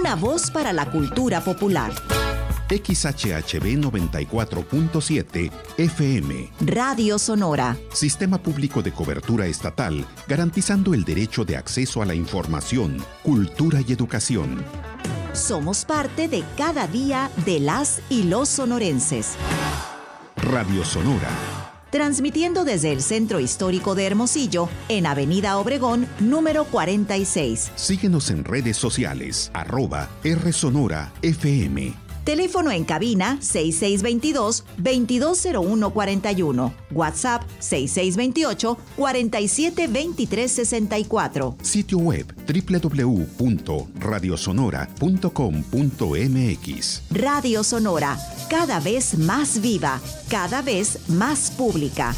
una voz para la cultura popular. XHHB 94.7 FM. Radio Sonora. Sistema público de cobertura estatal, garantizando el derecho de acceso a la información, cultura y educación. Somos parte de cada día de las y los sonorenses. Radio Sonora. Transmitiendo desde el Centro Histórico de Hermosillo, en Avenida Obregón, número 46. Síguenos en redes sociales, @RSonoraFM. Teléfono en cabina 6622-220141. WhatsApp 6628-472364. Sitio web www.radiosonora.com.mx. Radio Sonora, cada vez más viva, cada vez más pública.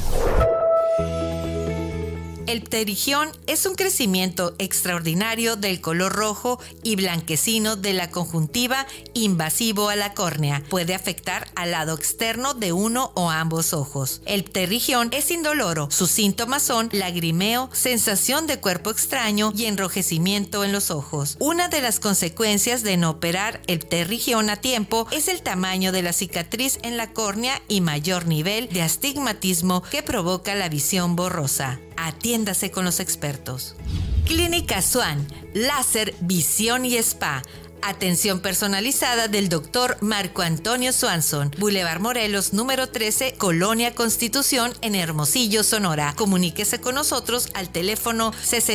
El pterigión es un crecimiento extraordinario del color rojo y blanquecino de la conjuntiva invasivo a la córnea. Puede afectar al lado externo de uno o ambos ojos. El pterigión es indoloro. Sus síntomas son lagrimeo, sensación de cuerpo extraño y enrojecimiento en los ojos. Una de las consecuencias de no operar el pterigión a tiempo es el tamaño de la cicatriz en la córnea y mayor nivel de astigmatismo que provoca la visión borrosa. Atiéndase con los expertos. Clínica Swan, láser, visión y spa. Atención personalizada del Dr. Marco Antonio Swanson, Boulevard Morelos, número 13, Colonia Constitución, en Hermosillo, Sonora. Comuníquese con nosotros al teléfono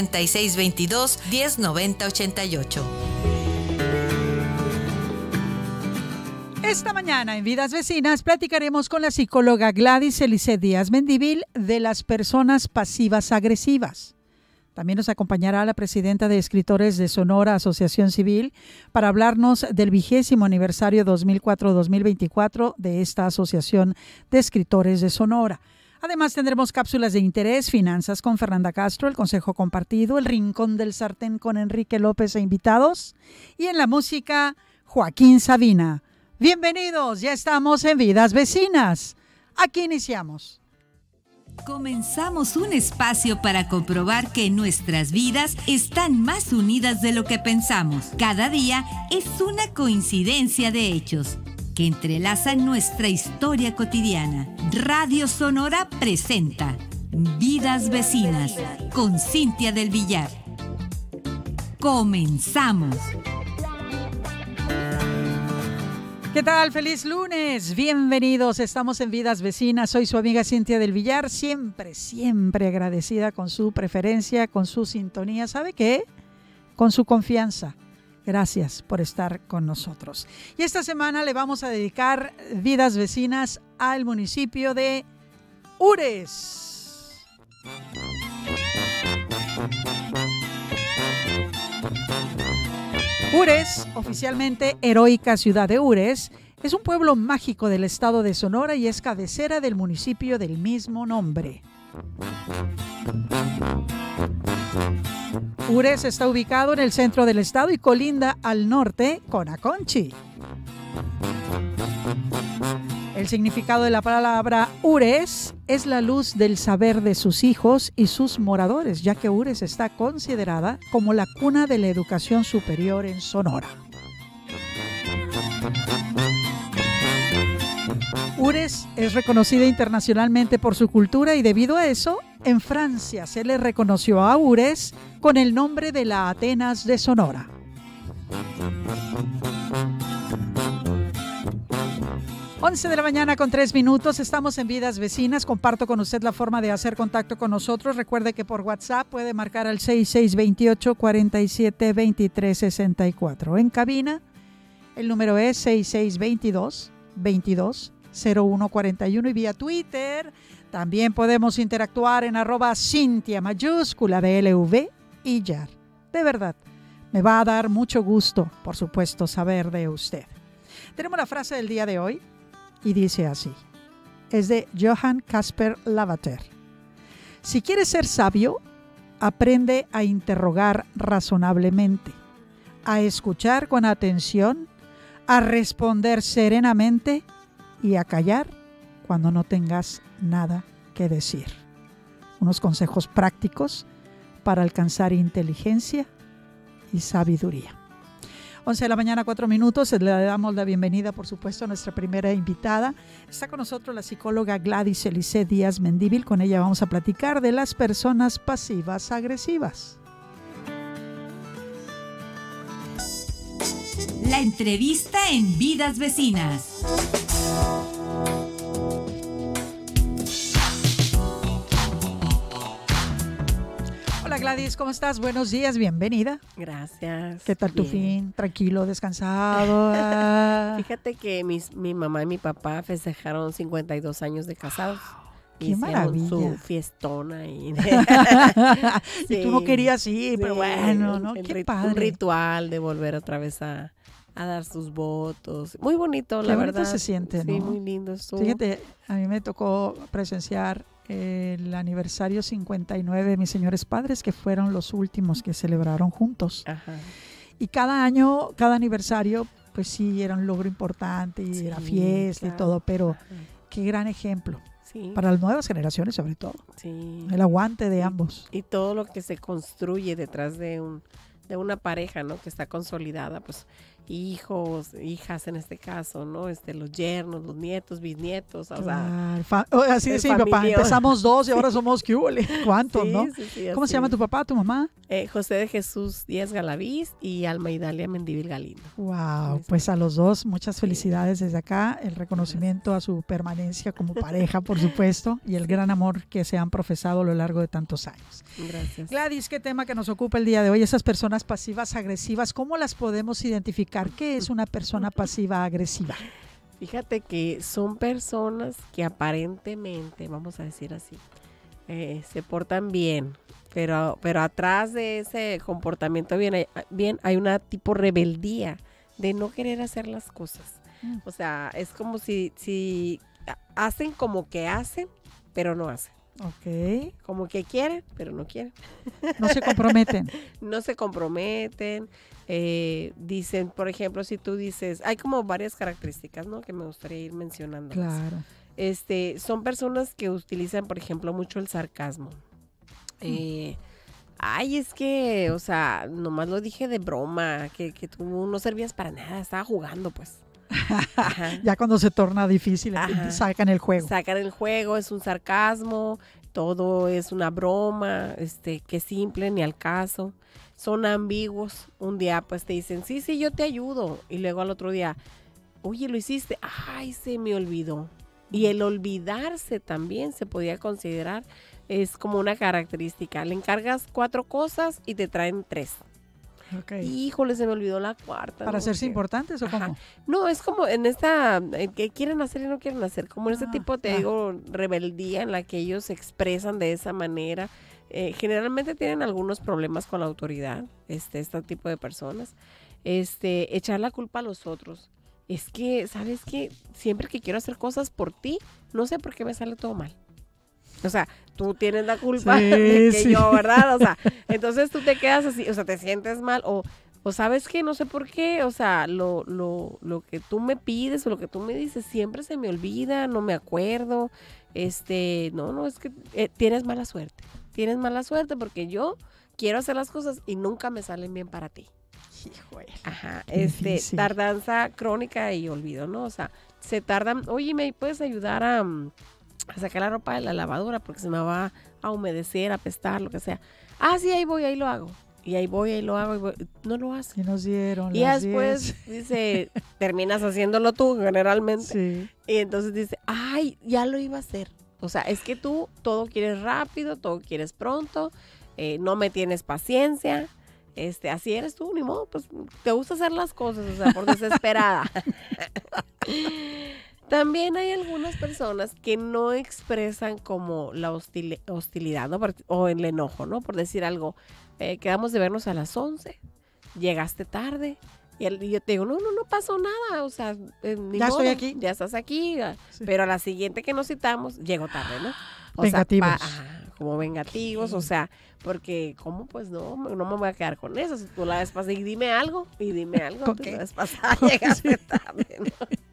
6622-109088. Esta mañana en Vidas Vecinas platicaremos con la psicóloga Gladys Eliseth Díaz Mendívil de las personas pasivas agresivas. También nos acompañará la presidenta de Escritores de Sonora, Asociación Civil, para hablarnos del 20º aniversario 2004-2024 de esta Asociación de Escritores de Sonora. Además tendremos cápsulas de interés, finanzas con Fernanda Castro, el Consejo Compartido, el Rincón del Sartén con Enrique López e invitados. Y en la música, Joaquín Sabina. Bienvenidos, ya estamos en Vidas Vecinas. Aquí iniciamos. Comenzamos un espacio para comprobar que nuestras vidas están más unidas de lo que pensamos. Cada día es una coincidencia de hechos que entrelazan nuestra historia cotidiana. Radio Sonora presenta Vidas Vecinas con Cintia del Villar. Comenzamos. ¿Qué tal? ¡Feliz lunes! Bienvenidos, estamos en Vidas Vecinas. Soy su amiga Cintia del Villar, siempre agradecida con su preferencia, con su sintonía. ¿Sabe qué? Con su confianza. Gracias por estar con nosotros. Y esta semana le vamos a dedicar Vidas Vecinas al municipio de Ures. Ures, oficialmente Heroica Ciudad de Ures, es un pueblo mágico del estado de Sonora y es cabecera del municipio del mismo nombre. Ures está ubicado en el centro del estado y colinda al norte con Aconchi. El significado de la palabra Ures es la luz del saber de sus hijos y sus moradores, ya que Ures está considerada como la cuna de la educación superior en Sonora. Ures es reconocida internacionalmente por su cultura y debido a eso, en Francia se le reconoció a Ures con el nombre de la Atenas de Sonora. Once de la mañana con 3 minutos, estamos en Vidas Vecinas. Comparto con usted la forma de hacer contacto con nosotros. Recuerde que por WhatsApp puede marcar al 6628-472364. En cabina, el número es 6622-220141 y vía Twitter también podemos interactuar en @Cintia mayúscula DLV y YAR. De verdad, me va a dar mucho gusto, por supuesto, saber de usted. Tenemos la frase del día de hoy. Y dice así, es de Johann Caspar Lavater. Si quieres ser sabio, aprende a interrogar razonablemente, a escuchar con atención, a responder serenamente y a callar cuando no tengas nada que decir. Unos consejos prácticos para alcanzar inteligencia y sabiduría. 11 de la mañana, 4 minutos. Le damos la bienvenida, por supuesto, a nuestra primera invitada. Está con nosotros la psicóloga Gladys Elisée Díaz Mendívil. Con ella vamos a platicar de las personas pasivas agresivas. La entrevista en Vidas Vecinas. Hola Gladys, ¿cómo estás? Buenos días, bienvenida. Gracias. ¿Qué tal tu fin? ¿Tranquilo, descansado? Fíjate que mi mamá y mi papá festejaron 52 años de casados. ¡Qué maravilla! Su fiestona. Y y tú no querías ir, pero bueno, ¿no? ¡Qué padre! Un ritual de volver otra vez a dar sus votos. Muy bonito, la verdad. Qué bonito se siente, ¿no? Sí, muy lindo estuvo. Fíjate, a mí me tocó presenciar el aniversario 59 de mis señores padres, que fueron los últimos que celebraron juntos. Ajá. Y cada año, cada aniversario, pues sí, era un logro importante y era fiesta, claro, y todo, pero qué gran ejemplo. Sí. Para las nuevas generaciones, sobre todo. Sí. El aguante de ambos. Y todo lo que se construye detrás de una pareja, ¿no? Que está consolidada, pues hijos, hijas en este caso, ¿no? Los yernos, los nietos, bisnietos, o sea. Así decía mi papá, empezamos 2 y ahora somos ¿cuántos, sí, no? Sí, ¿Cómo se llama tu papá, tu mamá? José de Jesús Díaz Galaviz y Alma Idalia Mendívil Galindo. Wow, pues a los dos muchas felicidades desde acá, el reconocimiento a su permanencia como pareja, por supuesto, y el gran amor que se han profesado a lo largo de tantos años. Gracias. Gladys, ¿qué tema que nos ocupa el día de hoy? Esas personas pasivas agresivas, ¿cómo las podemos identificar? ¿Qué es una persona pasiva agresiva? Fíjate que son personas que aparentemente, vamos a decir así, se portan bien, pero atrás de ese comportamiento bien hay una tipo rebeldía de no querer hacer las cosas. O sea, es como si hacen como que hacen, pero no hacen. Ok. Como que quieren, pero no quieren. No se comprometen. No se comprometen. Dicen, por ejemplo, si tú dices, hay como varias características, ¿no? Que me gustaría ir mencionando. Claro. Son personas que utilizan, por ejemplo, mucho el sarcasmo. Ay, es que, o sea, nomás lo dije de broma, que tú no servías para nada, estaba jugando, pues. Ya cuando se torna difícil, sacan el juego. Sacan el juego, es un sarcasmo, todo es una broma, que simple, ni al caso. Son ambiguos. Un día pues te dicen, sí, yo te ayudo. Y luego al otro día, oye, ¿lo hiciste? Ay, se me olvidó. Y el olvidarse también se podía considerar, es como una característica. Le encargas 4 cosas y te traen 3. Okay. Híjole, se me olvidó la cuarta. ¿Para hacerse importantes o cómo? No, es como en esta, que quieren hacer y no quieren hacer, como en este tipo, te digo, rebeldía en la que ellos se expresan de esa manera. Generalmente tienen algunos problemas con la autoridad, este tipo de personas. Echar la culpa a los otros. Es que, ¿sabes qué? Siempre que quiero hacer cosas por ti, no sé por qué me sale todo mal. O sea, tú tienes la culpa de que yo, ¿verdad? O sea, entonces tú te quedas así, o sea, te sientes mal o ¿sabes qué? No sé por qué, o sea, lo que tú me pides o lo que tú me dices siempre se me olvida, no me acuerdo. Es que tienes mala suerte. Tienes mala suerte porque yo quiero hacer las cosas y nunca me salen bien para ti. Híjole. Ajá, tardanza crónica y olvido, ¿no? O sea, se tardan, oye, ¿me puedes ayudar a sacar la ropa de la lavadora porque se me va a humedecer, a apestar, lo que sea? Ah, sí, ahí voy, ahí lo hago. Y ahí voy, ahí lo hago, no lo hace. Y nos dieron y después, dice, terminas haciéndolo tú generalmente. Sí. Y entonces dice, ay, ya lo iba a hacer. O sea, es que tú todo quieres rápido, todo quieres pronto, no me tienes paciencia. Así eres tú, ni modo, pues te gusta hacer las cosas, o sea, por desesperada. También hay algunas personas que no expresan como la hostilidad, ¿no? O el enojo, ¿no? Por decir algo, quedamos de vernos a las 11, llegaste tarde, y yo te digo, no pasó nada, o sea, ni ya modo, estoy aquí. Ya estás aquí, sí. Pero a la siguiente que nos citamos, llego tarde, ¿no? O vengativos. Como vengativos, o sea, porque, ¿cómo? Pues no me voy a quedar con eso. Si tú la vez pasada, y dime algo, ¿Con qué? la vez pasada llegaste tarde, ¿no?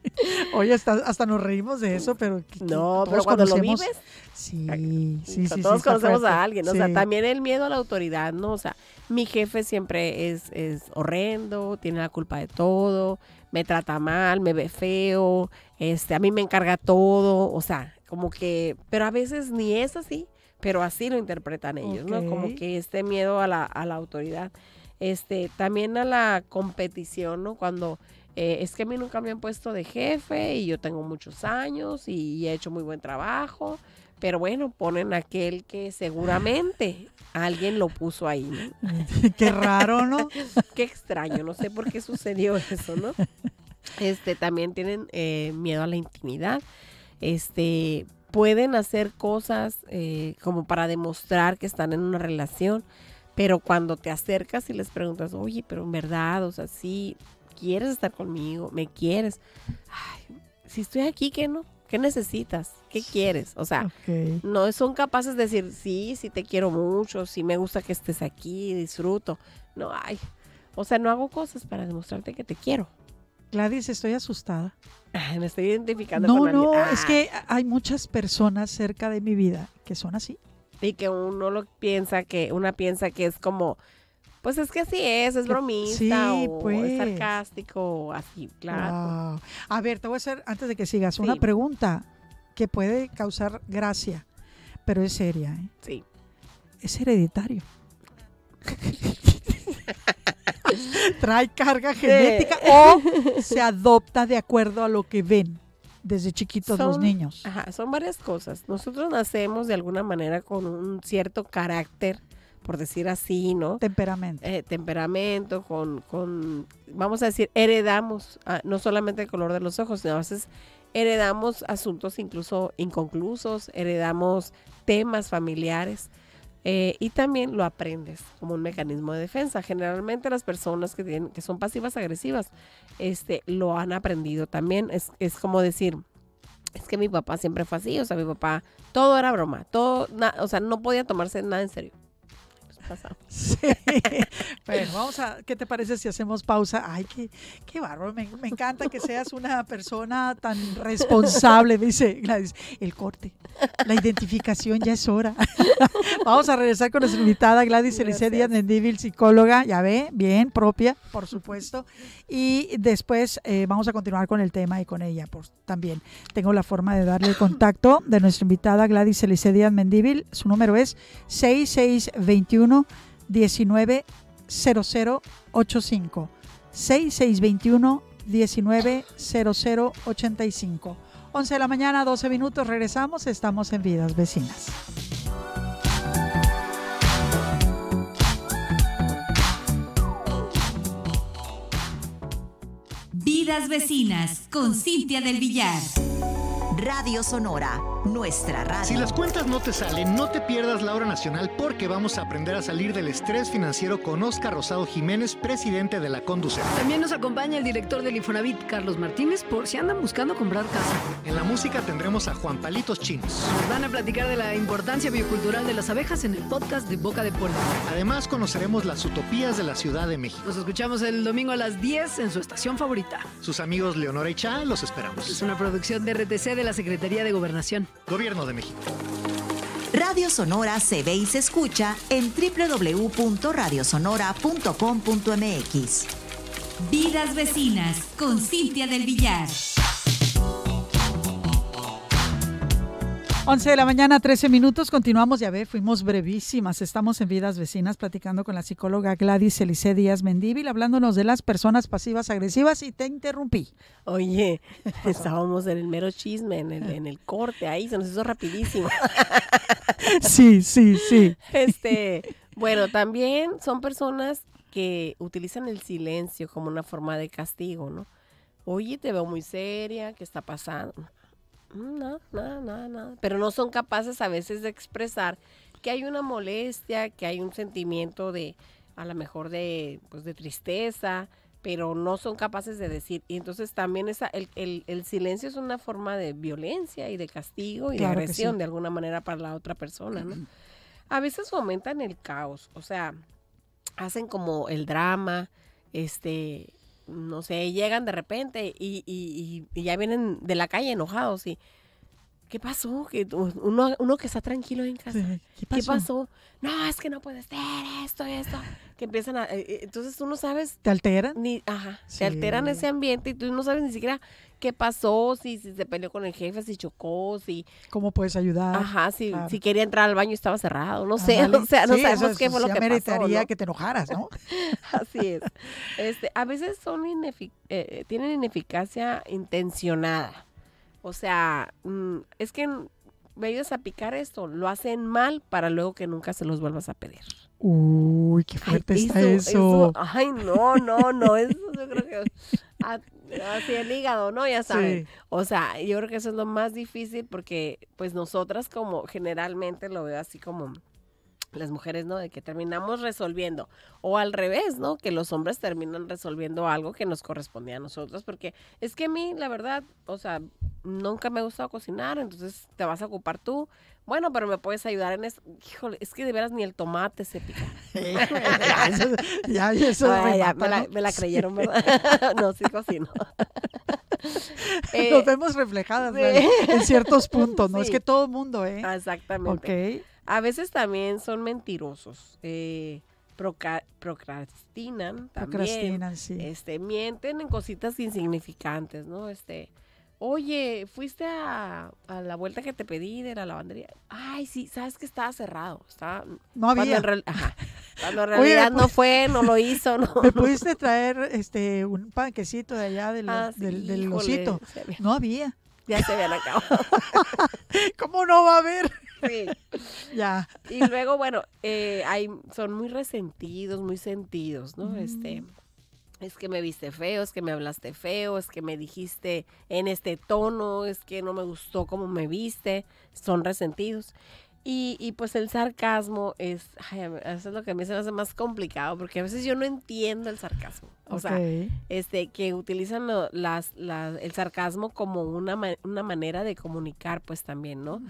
Oye, hasta nos reímos de eso, pero no, pero cuando conocemos, lo vives, sí, todos conocemos fuerte. a alguien, ¿no? Sí. O sea, también el miedo a la autoridad, ¿no? O sea, mi jefe siempre es horrendo, tiene la culpa de todo, me trata mal, me ve feo, a mí me encarga todo, o sea, como que, pero a veces ni es así, pero así lo interpretan ellos, ¿no? Como que este miedo a la autoridad. También a la competición, ¿no? Cuando es que a mí nunca me han puesto de jefe y yo tengo muchos años y he hecho muy buen trabajo, pero bueno, ponen aquel que seguramente alguien lo puso ahí, ¿no? Qué raro, ¿no? Qué extraño, no sé por qué sucedió eso, ¿no? También tienen miedo a la intimidad, pueden hacer cosas como para demostrar que están en una relación, pero cuando te acercas y les preguntas, oye, pero en verdad, o sea, sí, ¿quieres estar conmigo? ¿Me quieres? Ay, si estoy aquí, ¿qué no? ¿Qué necesitas? ¿Qué quieres? O sea, no son capaces de decir, sí te quiero mucho, sí me gusta que estés aquí, disfruto. No, o sea, no hago cosas para demostrarte que te quiero. Gladys, estoy asustada. Me estoy identificando con alguien. No, es que hay muchas personas cerca de mi vida que son así. Y que una piensa que es como, pues es que así es bromista, sí, o pues es sarcástico, o así, claro. Wow. A ver, te voy a hacer, antes de que sigas, una pregunta que puede causar gracia, pero es seria, ¿eh? Sí. ¿Es hereditario? ¿Trae carga genética o se adopta de acuerdo a lo que ven desde chiquitos los niños? Son varias cosas. Nosotros nacemos de alguna manera con un cierto carácter, por decir así, ¿no? Temperamento. Temperamento, vamos a decir, heredamos no solamente el color de los ojos, sino a veces heredamos asuntos incluso inconclusos, heredamos temas familiares. Y también lo aprendes como un mecanismo de defensa. Generalmente las personas que son pasivas agresivas lo han aprendido también. Es como decir, es que mi papá siempre fue así, o sea, mi papá todo era broma, o sea, no podía tomarse nada en serio. Sí. Bueno, ¿qué te parece si hacemos pausa? Ay, qué bárbaro, me encanta que seas una persona tan responsable, me dice Gladys. El corte, la identificación, ya es hora. Vamos a regresar con nuestra invitada Gladys Elisée Díaz Mendívil, psicóloga, ya ve, bien, propia, por supuesto. Y después vamos a continuar con el tema y con ella también. Tengo la forma de darle el contacto de nuestra invitada Gladys Elisée Díaz Mendívil. Su número es 6621 190085 6621 190085. 11 de la mañana, 12 minutos, regresamos, estamos en Vidas Vecinas. Vidas Vecinas con Cintia del Villar. Radio Sonora, nuestra radio. Si las cuentas no te salen, no te pierdas la Hora Nacional porque vamos a aprender a salir del estrés financiero con Óscar Rosado Jiménez, presidente de la Conducef. También nos acompaña el director del Infonavit, Carlos Martínez, por si andan buscando comprar casa. En la música tendremos a Juan Palitos Chinos. Nos van a platicar de la importancia biocultural de las abejas en el podcast de Boca de Polvo. Además, conoceremos las utopías de la Ciudad de México. Nos escuchamos el domingo a las 10 en su estación favorita. Sus amigos Leonora y Cha los esperamos. Es una producción de RTC de la Secretaría de Gobernación. Gobierno de México. Radio Sonora se ve y se escucha en www.radiosonora.com.mx. Vidas Vecinas con Cintia del Villar. 11 de la mañana, 13 minutos. Continuamos, ya ve, fuimos brevísimas. Estamos en Vidas Vecinas platicando con la psicóloga Gladys Elisée Díaz Mendívil, hablándonos de las personas pasivas agresivas, y te interrumpí. Oye, estábamos en el mero chisme, en el corte, ahí se nos hizo rapidísimo. Sí. Bueno, también son personas que utilizan el silencio como una forma de castigo, ¿no? Oye, te veo muy seria, ¿qué está pasando? Nada. Pero no son capaces a veces de expresar que hay una molestia, que hay un sentimiento a lo mejor de tristeza, pero no son capaces de decir. Y entonces también el silencio es una forma de violencia y de castigo y de agresión de alguna manera para la otra persona, ¿no? A veces fomentan el caos, o sea, hacen como el drama, no sé, llegan de repente y ya vienen de la calle enojados y ¿qué pasó? Que uno que está tranquilo en casa. Sí. ¿Qué pasó? No, es que no puede ser esto. Que empiezan a... entonces tú no sabes... ¿Te alteran? Se alteran ese ambiente y tú no sabes ni siquiera qué pasó, si se peleó con el jefe, si chocó, si... ¿Cómo puedes ayudar? Ajá, si Claro. quería entrar al baño y estaba cerrado. No sé, Ándale. o sea, no Sí, sabemos eso qué fue lo ya que pasó, meritaría ¿no? que te enojaras, ¿no? Así es. A veces son tienen ineficacia intencionada. O sea, es que me ayudas a picar esto, lo hacen mal para luego que nunca se los vuelvas a pedir. Uy, qué fuerte está eso. Ay, no, eso yo creo que así el hígado, ¿no? Ya saben. Sí. O sea, yo creo que eso es lo más difícil porque pues nosotras como generalmente lo veo así como las mujeres, ¿no? De que terminamos resolviendo, o al revés, ¿no? Que los hombres terminan resolviendo algo que nos correspondía a nosotros, porque es que a mí, la verdad, o sea, nunca me ha gustado cocinar, entonces te vas a ocupar tú. Bueno, pero me puedes ayudar en eso. Híjole, es que de veras ni el tomate se pica. Ya, me la creyeron, ¿verdad? No, sí cocino. Nos vemos reflejadas, sí. En ciertos puntos, ¿no? Sí. Es que todo el mundo, ¿eh? Exactamente. Ok. A veces también son mentirosos. Procrastinan también. Procrastinan, sí. Mienten en cositas insignificantes, ¿no? Oye, fuiste a la vuelta que te pedí de la lavandería. Ay, sí, sabes que estaba cerrado. No había. Cuando en realidad Oye, no fue, no lo hizo, ¿no? ¿Me pudiste traer un panquecito de allá del híjole, osito? No había. Ya se habían acabado. ¿Cómo no va a haber? Sí. Ya. Y luego, bueno, son muy resentidos, muy sentidos, ¿no? Es que me viste feo, es que me hablaste feo, es que me dijiste en este tono, es que no me gustó cómo me viste, son resentidos. Y pues el sarcasmo eso es lo que a mí se me hace más complicado, porque a veces yo no entiendo el sarcasmo. O sea, que utilizan el sarcasmo como una manera de comunicar, pues también, ¿no?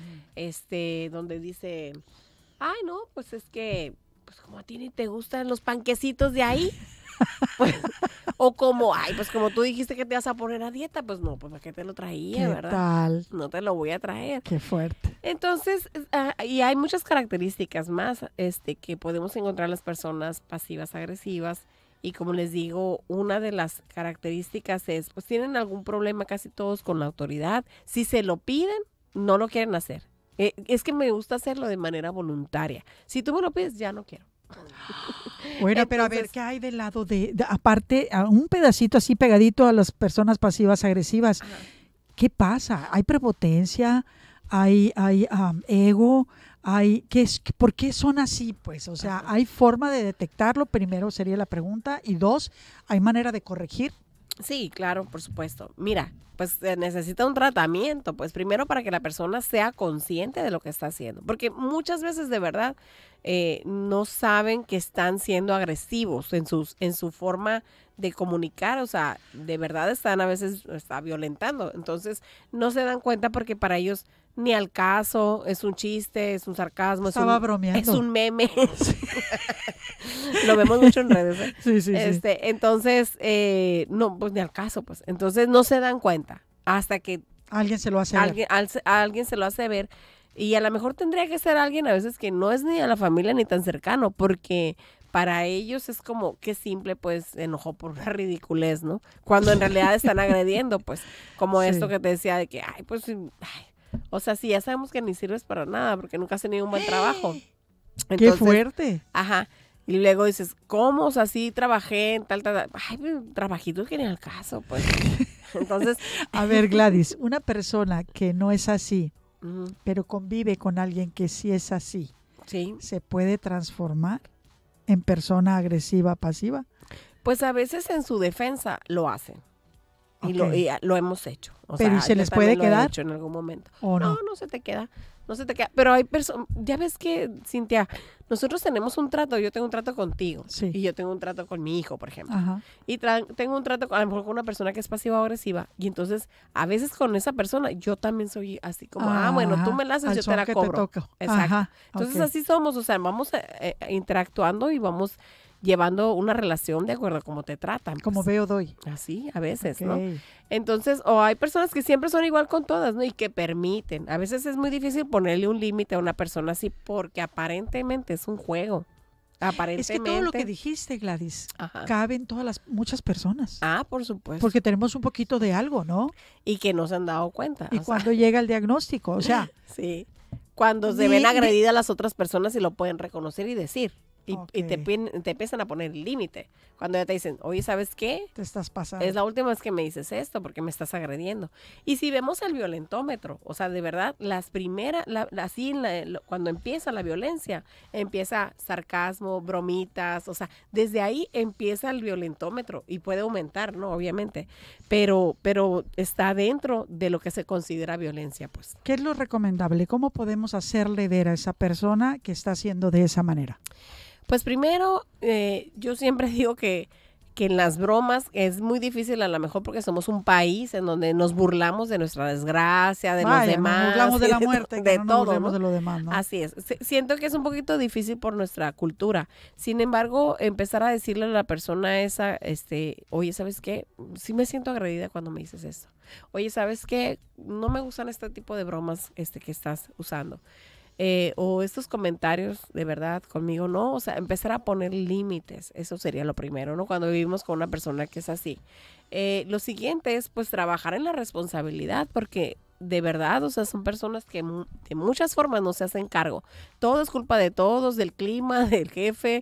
Donde dice, ay, no, pues es que, pues como a ti ni te gustan los panquecitos de ahí. Pues, o como, ay, pues como tú dijiste que te vas a poner a dieta, pues no, pues ¿para qué te lo traía, verdad? Tal? No te lo voy a traer. Qué fuerte. Entonces, y hay muchas características más que podemos encontrar en las personas pasivas agresivas. Y como les digo, una de las características es, pues tienen algún problema casi todos con la autoridad. Si se lo piden, no lo quieren hacer. Es que me gusta hacerlo de manera voluntaria. Si tú me lo pides, ya no quiero. Bueno, pero a ver, ¿qué hay del lado aparte, a un pedacito así pegadito a las personas pasivas agresivas? Ajá. ¿Qué pasa? ¿Hay prepotencia? ¿Hay ego? ¿Por qué son así? Pues, o sea, ¿hay forma de detectarlo? Primero sería la pregunta. Y dos, ¿hay manera de corregir? Sí, claro, por supuesto. Mira, pues se necesita un tratamiento, pues primero para que la persona sea consciente de lo que está haciendo, porque muchas veces de verdad no saben que están siendo agresivos en su forma de comunicar, o sea, de verdad están a veces violentando, entonces no se dan cuenta porque para ellos ni al caso, es un chiste, es un sarcasmo, bromeando. Es un meme. Lo vemos mucho en redes, ¿eh? Sí, sí, sí. Entonces, no, pues ni al caso, pues. Entonces no se dan cuenta hasta que alguien se lo hace ver. Alguien se lo hace ver. Y a lo mejor tendría que ser alguien a veces que no es ni a la familia ni tan cercano, porque para ellos es como, qué simple, pues, se enojó por una ridiculez, ¿no? Cuando en realidad están agrediendo, pues, como esto que te decía de que, ay, pues, o sea, sí, ya sabemos que ni sirves para nada porque nunca has tenido un buen trabajo. Entonces, ¡qué fuerte! Ajá. Y luego dices, ¿cómo? O sea, sí trabajé en tal. Ay, trabajitos que ni al caso, pues. Entonces. A ver, Gladys, una persona que no es así, pero convive con alguien que sí es así, ¿sí? ¿Se puede transformar en persona agresiva, pasiva? Pues a veces en su defensa lo hacen. Y lo hemos hecho. Pero ¿y se les puede quedar? Lo he hecho en algún momento. ¿O no? No se te queda. No se te queda. Pero hay personas, ya ves que, Cintia, nosotros tenemos un trato. Yo tengo un trato contigo. Sí. Y yo tengo un trato con mi hijo, por ejemplo. Ajá. Y tengo un trato a lo mejor con una persona que es pasiva o agresiva. Y entonces, a veces con esa persona, yo también soy así como, bueno, tú me la haces, yo te la cobro. Exacto. Ajá, entonces así somos, o sea, vamos interactuando y vamos llevando una relación de acuerdo a cómo te tratan. Como pues. veo, doy. Así, a veces, Ok. ¿no? Entonces, o hay personas que siempre son igual con todas, ¿no? Y que permiten. A veces es muy difícil ponerle un límite a una persona así porque aparentemente es un juego. Aparentemente. Es que todo lo que dijiste, Gladys, Ajá. cabe en muchas personas. Ah, por supuesto. Porque tenemos un poquito de algo, ¿no? Y que no se han dado cuenta. Y o sea, cuando llega el diagnóstico, o sea, sí. Cuando se Ni- ven ni- agredidas las otras personas y lo pueden reconocer y decir. Y Ok. te empiezan a poner el límite. Cuando ya te dicen, oye, ¿sabes qué? te estás pasando. Es la última vez que me dices esto porque me estás agrediendo. Y si vemos el violentómetro, o sea, de verdad, las primeras, cuando empieza la violencia, empieza sarcasmo, bromitas, o sea, desde ahí empieza el violentómetro y puede aumentar, ¿no? Obviamente, pero está dentro de lo que se considera violencia, pues. ¿Qué es lo recomendable? ¿Cómo podemos hacerle ver a esa persona que está haciendo de esa manera? Pues primero, yo siempre digo que en las bromas es muy difícil a lo mejor porque somos un país en donde nos burlamos de nuestra desgracia, de los Vaya, demás. nos burlamos de la y muerte, de que no nos todo, burlemos ¿no? de lo demás, ¿no? Así es. Siento que es un poquito difícil por nuestra cultura. Sin embargo, empezar a decirle a la persona esa, oye, ¿sabes qué? Sí me siento agredida cuando me dices esto. Oye, ¿sabes qué? No me gustan este tipo de bromas que estás usando. O estos comentarios de verdad conmigo, no, o sea, empezar a poner límites, eso sería lo primero, ¿no? Cuando vivimos con una persona que es así. Lo siguiente es, pues, trabajar en la responsabilidad, porque de verdad, o sea, son personas que de muchas formas no se hacen cargo. Todo es culpa de todos, del clima, del jefe,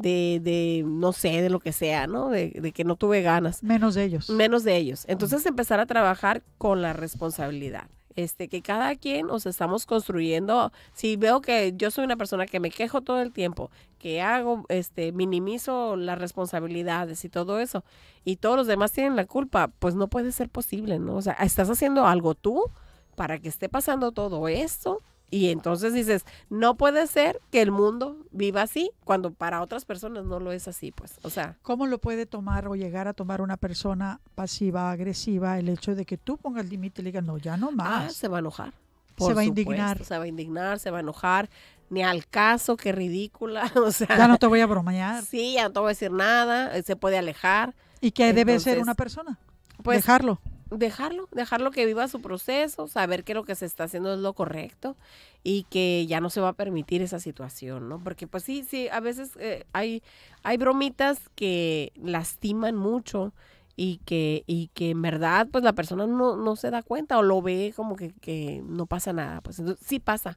de no sé, de lo que sea, ¿no? De que no tuve ganas. Menos de ellos. Menos de ellos. Entonces, empezar a trabajar con la responsabilidad. Que cada quien, o sea, estamos construyendo. Si veo que yo soy una persona que me quejo todo el tiempo, que hago, minimizo las responsabilidades y todo eso, y todos los demás tienen la culpa, pues no puede ser posible, ¿no? O sea, estás haciendo algo tú para que esté pasando todo esto. Y entonces dices, no puede ser que el mundo viva así cuando para otras personas no lo es así, pues, o sea. ¿Cómo lo puede tomar o llegar a tomar una persona pasiva, agresiva, el hecho de que tú pongas límite y le digas, no, ya no más? Se va a enojar. Se va a indignar. Se va a indignar, se va a enojar. Ni al caso, qué ridícula, o sea. Ya no te voy a bromear. Sí, ya no te voy a decir nada, se puede alejar. ¿Y qué debe ser Entonces, una persona? Pues, Dejarlo. Dejarlo que viva su proceso, saber que lo que se está haciendo es lo correcto y que ya no se va a permitir esa situación, ¿no? Porque pues sí, a veces hay bromitas que lastiman mucho y que en verdad pues la persona no se da cuenta o lo ve como que no pasa nada. Pues entonces, sí pasa.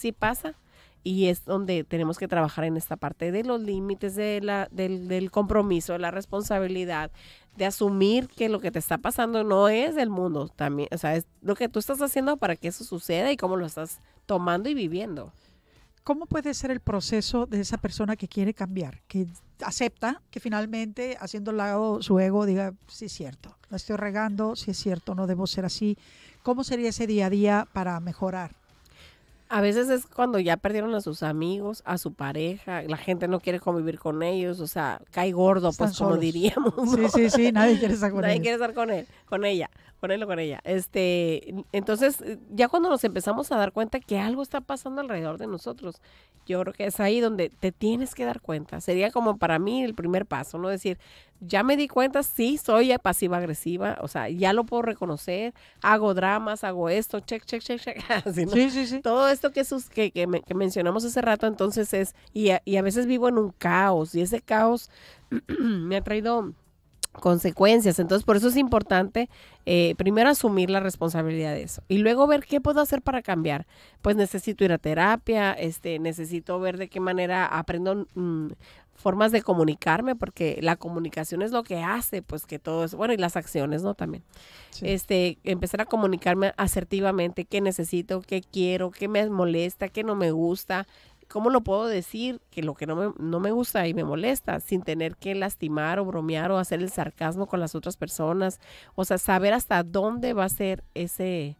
Y es donde tenemos que trabajar en esta parte de los límites, del compromiso, de la responsabilidad, de asumir que lo que te está pasando no es del mundo también, o sea, es lo que tú estás haciendo para que eso suceda y cómo lo estás tomando y viviendo. ¿Cómo puede ser el proceso de esa persona que quiere cambiar, que acepta que finalmente haciendo lado su ego diga, sí es cierto, la estoy regando, sí es cierto, no debo ser así? ¿Cómo sería ese día a día para mejorar? A veces es cuando ya perdieron a sus amigos, a su pareja, la gente no quiere convivir con ellos, o sea, cae gordo, Están pues como solos. diríamos, ¿no? Sí, nadie quiere estar con Nadie ellos. quiere estar con él o con ella. Entonces, ya cuando nos empezamos a dar cuenta que algo está pasando alrededor de nosotros, yo creo que es ahí donde te tienes que dar cuenta. Sería como para mí el primer paso, ¿no? Decir, ya me di cuenta, sí, soy pasiva-agresiva, o sea, ya lo puedo reconocer, hago dramas, hago esto, check. Así, ¿no? Sí. Todo esto que mencionamos hace rato, entonces y a veces vivo en un caos, y ese caos me ha traído consecuencias. Entonces, por eso es importante primero asumir la responsabilidad de eso y luego ver qué puedo hacer para cambiar. Pues necesito ir a terapia, necesito ver de qué manera aprendo formas de comunicarme, porque la comunicación es lo que hace, pues, que todo eso, bueno, y las acciones, ¿no? También. Sí. Empezar a comunicarme asertivamente, qué necesito, qué quiero, qué me molesta, qué no me gusta. ¿Cómo lo puedo decir que lo que no me gusta y me molesta sin tener que lastimar o bromear o hacer el sarcasmo con las otras personas? O sea, saber hasta dónde va a ser ese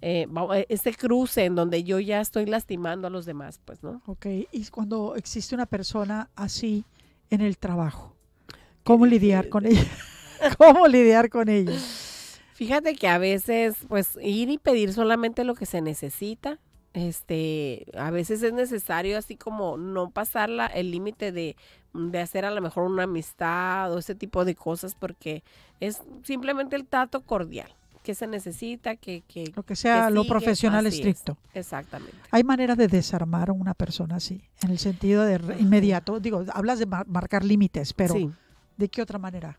cruce en donde yo ya estoy lastimando a los demás, pues, ¿no? Ok, y cuando existe una persona así en el trabajo, ¿cómo lidiar con ella? ¿Cómo lidiar con ella? Fíjate que a veces, pues, ir y pedir solamente lo que se necesita A veces es necesario así como no pasar el límite de hacer a lo mejor una amistad o ese tipo de cosas, porque es simplemente el trato cordial que se necesita, lo que sea lo profesional estricto. Exactamente. Hay maneras de desarmar a una persona así, en el sentido de inmediato. Digo, hablas de marcar límites, pero sí. ¿De qué otra manera?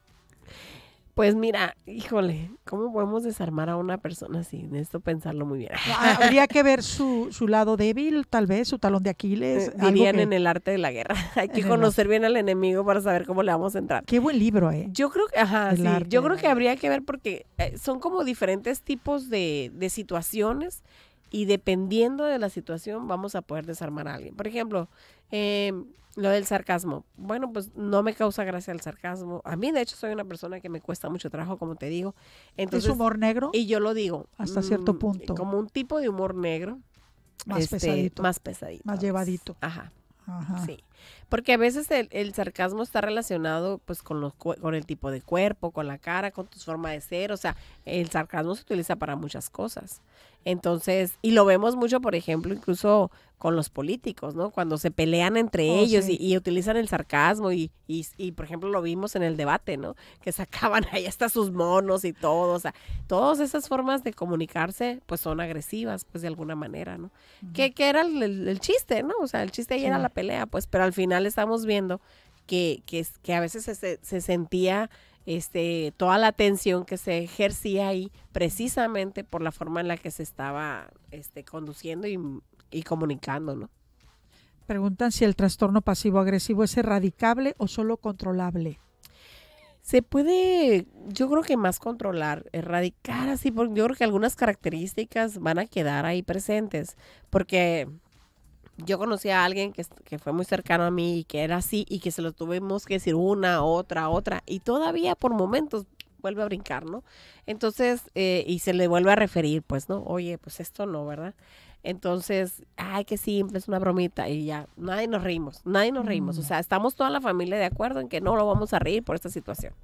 Pues mira, híjole, ¿cómo podemos desarmar a una persona así? Necesito pensarlo muy bien. Habría que ver su lado débil, tal vez, su talón de Aquiles. Dirían en el arte de la guerra. Hay que conocer bien al enemigo para saber cómo le vamos a entrar. Qué buen libro, ¿eh? Yo creo que, yo creo que habría que ver porque son como diferentes tipos de situaciones y dependiendo de la situación vamos a poder desarmar a alguien. Por ejemplo, lo del sarcasmo. Bueno, pues no me causa gracia el sarcasmo. A mí, de hecho, soy una persona que me cuesta mucho trabajo, como te digo. Entonces, ¿es humor negro? Y yo lo digo. Hasta cierto punto. Como un tipo de humor negro. Más pesadito. Más pesadito. Más llevadito. Ajá. Sí. Porque a veces el sarcasmo está relacionado pues con el tipo de cuerpo, con la cara, con tu forma de ser. O sea, el sarcasmo se utiliza para muchas cosas. Entonces, y lo vemos mucho, por ejemplo, incluso con los políticos, ¿no? Cuando se pelean entre ellos sí. y utilizan el sarcasmo y, por ejemplo, lo vimos en el debate, ¿no? Que sacaban ahí hasta sus monos y todo. O sea, todas esas formas de comunicarse, pues son agresivas, pues de alguna manera, ¿no? Uh-huh. Que era el chiste, ¿no? O sea, el chiste ahí era la pelea, pues, pero al final estamos viendo que a veces se sentía toda la tensión que se ejercía ahí precisamente por la forma en la que se estaba conduciendo y comunicando, ¿no? Preguntan si el trastorno pasivo-agresivo es erradicable o solo controlable. Se puede, yo creo que más controlar, erradicar así, porque yo creo que algunas características van a quedar ahí presentes, porque yo conocí a alguien que fue muy cercano a mí y que era así y que se lo tuvimos que decir una, otra, y todavía por momentos vuelve a brincar, ¿no? Entonces, y se le vuelve a referir, pues, ¿no? Oye, pues esto no, ¿verdad? Entonces, ay, qué simple, es una bromita y ya, nadie nos reímos. O sea, estamos toda la familia de acuerdo en que no lo vamos a reír por esta situación.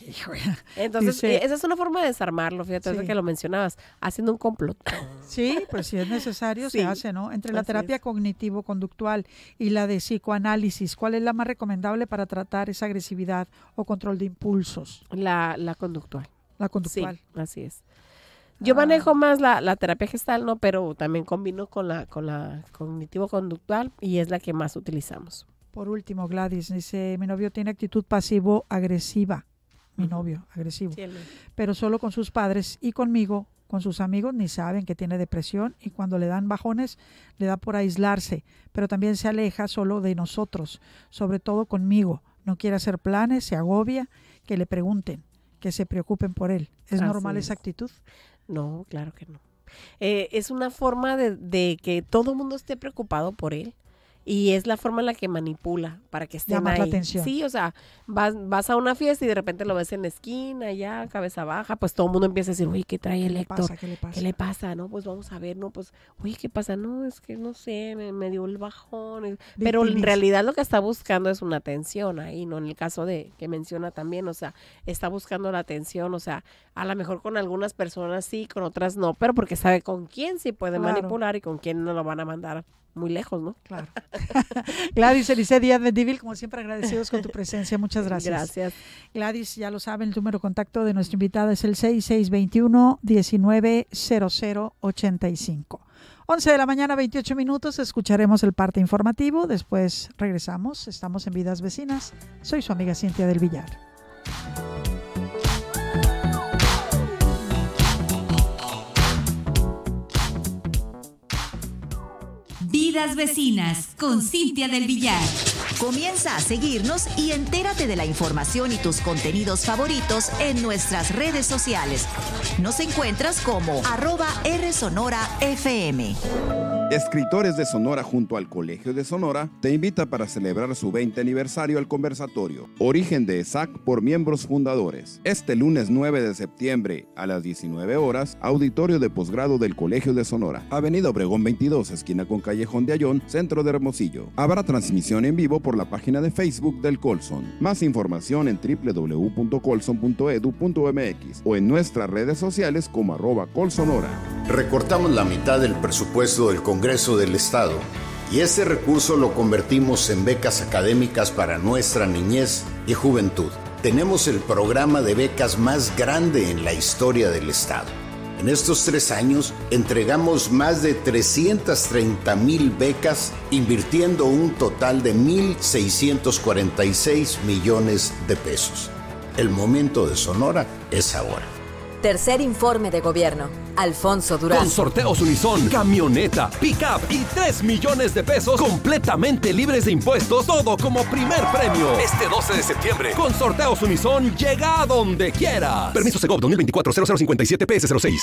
Entonces, esa es una forma de desarmarlo, fíjate, que lo mencionabas, haciendo un complot. Sí, pues si es necesario se hace, ¿no? Entre la terapia cognitivo-conductual y la de psicoanálisis, ¿cuál es la más recomendable para tratar esa agresividad o control de impulsos? La conductual. La conductual. Sí, así es. Yo manejo más la terapia gestal, ¿no? Pero también combino con la cognitivo-conductual y es la que más utilizamos. Por último, Gladys dice, mi novio tiene actitud pasivo-agresiva. Mi novio, agresivo. Sí, pero solo con sus padres y conmigo, con sus amigos, ni saben que tiene depresión y cuando le dan bajones, le da por aislarse, pero también se aleja solo de nosotros, sobre todo conmigo. No quiere hacer planes, se agobia, que le pregunten, que se preocupen por él. ¿Es normal esa actitud? No, claro que no. Es una forma de que todo el mundo esté preocupado por él. Y es la forma en la que manipula para que estén ahí. La atención. Sí, o sea, vas a una fiesta y de repente lo ves en la esquina, ya, cabeza baja, pues todo el mundo empieza a decir, oye, ¿qué trae el Héctor? ¿Qué le pasa? No, pues vamos a ver, no, pues, oye, ¿qué pasa? No, es que no sé, me dio el bajón. Pero en realidad lo que está buscando es una atención ahí, ¿no? En el caso de que menciona también, o sea, está buscando la atención, o sea, a lo mejor con algunas personas sí, con otras no, pero porque sabe con quién sí puede manipular y con quién no lo van a mandar muy lejos, ¿no? Claro. Gladys Elisée Díaz Mendívil, como siempre, agradecidos con tu presencia. Muchas gracias. Gracias. Gladys, ya lo saben, el número de contacto de nuestra invitada es el 6621-190085. 11 de la mañana, 28 minutos. Escucharemos el parte informativo. Después regresamos. Estamos en Vidas Vecinas. Soy su amiga Cintia del Villar. Vidas Vecinas con Cintia del Villar. Comienza a seguirnos y entérate de la información y tus contenidos favoritos en nuestras redes sociales. Nos encuentras como @RSonoraFM. Escritores de Sonora junto al Colegio de Sonora te invita para celebrar su 20 aniversario al conversatorio Origen de ESAC por miembros fundadores. Este lunes 9 de septiembre a las 19 horas, auditorio de posgrado del Colegio de Sonora. Avenida Obregón 22, esquina con Callejón de Ayón, centro de Hermosillo. Habrá transmisión en vivo por la página de Facebook del Colson. Más información en www.colson.edu.mx o en nuestras redes sociales como @colsonora. Recortamos la mitad del presupuesto del Congreso del Estado y ese recurso lo convertimos en becas académicas para nuestra niñez y juventud. Tenemos el programa de becas más grande en la historia del Estado. En estos 3 años entregamos más de 330,000 becas, invirtiendo un total de 1,646 millones de pesos. El momento de Sonora es ahora. Tercer informe de gobierno. Alfonso Durazo. Con sorteos Unison, camioneta, pick-up y 3 millones de pesos completamente libres de impuestos, todo como primer premio. Este 12 de septiembre, con sorteos Unison, llega a donde quieras. Permiso Segov 2024-0057-PS06.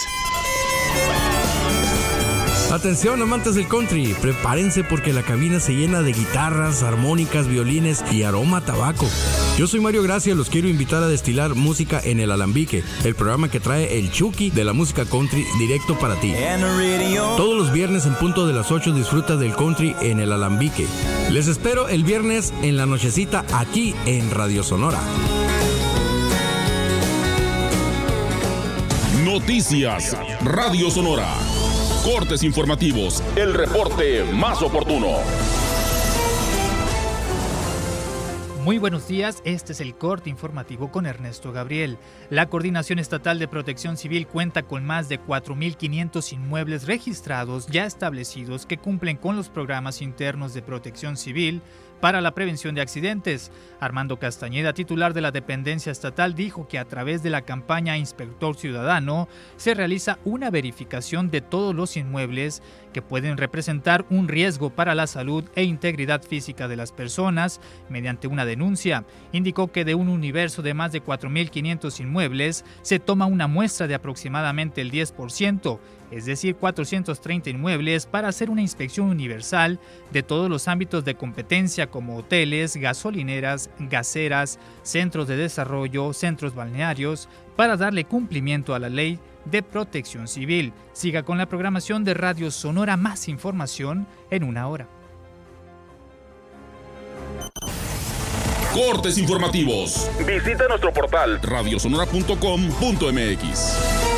Atención, amantes del country, prepárense porque la cabina se llena de guitarras, armónicas, violines y aroma a tabaco. Yo soy Mario Gracia y los quiero invitar a destilar música en El Alambique, el programa que trae el Chucky de la música country directo para ti. Todos los viernes en punto de las 8 disfruta del country en El Alambique. Les espero el viernes en la nochecita aquí en Radio Sonora. Noticias Radio Sonora. Cortes informativos, el reporte más oportuno. Muy buenos días, este es el corte informativo con Ernesto Gabriel. La Coordinación Estatal de Protección Civil cuenta con más de 4,500 inmuebles registrados ya establecidos que cumplen con los programas internos de protección civil para la prevención de accidentes. Armando Castañeda, titular de la dependencia estatal, dijo que a través de la campaña Inspector Ciudadano se realiza una verificación de todos los inmuebles que pueden representar un riesgo para la salud e integridad física de las personas mediante una denuncia. Indicó que de un universo de más de 4,500 inmuebles se toma una muestra de aproximadamente el 10%, es decir, 430 inmuebles, para hacer una inspección universal de todos los ámbitos de competencia como hoteles, gasolineras, gaseras, centros de desarrollo, centros balnearios, para darle cumplimiento a la ley de protección civil. Siga con la programación de Radio Sonora, más información en una hora. Cortes informativos. Visita nuestro portal radiosonora.com.mx.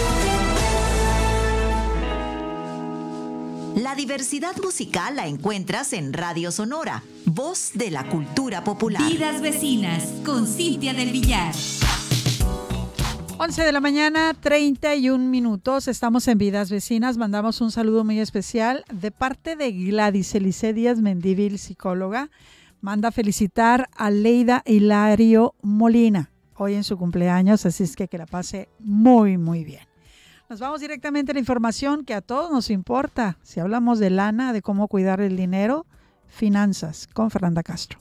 La diversidad musical la encuentras en Radio Sonora, voz de la cultura popular. Vidas Vecinas, con Cintia del Villar. 11 de la mañana, 31 minutos. Estamos en Vidas Vecinas. Mandamos un saludo muy especial de parte de Gladys Elice Díaz Mendívil, psicóloga. Manda felicitar a Leida Hilario Molina, hoy en su cumpleaños, así es que la pase muy, muy bien. Nos vamos directamente a la información que a todos nos importa. Si hablamos de lana, de cómo cuidar el dinero, finanzas, con Fernanda Castro.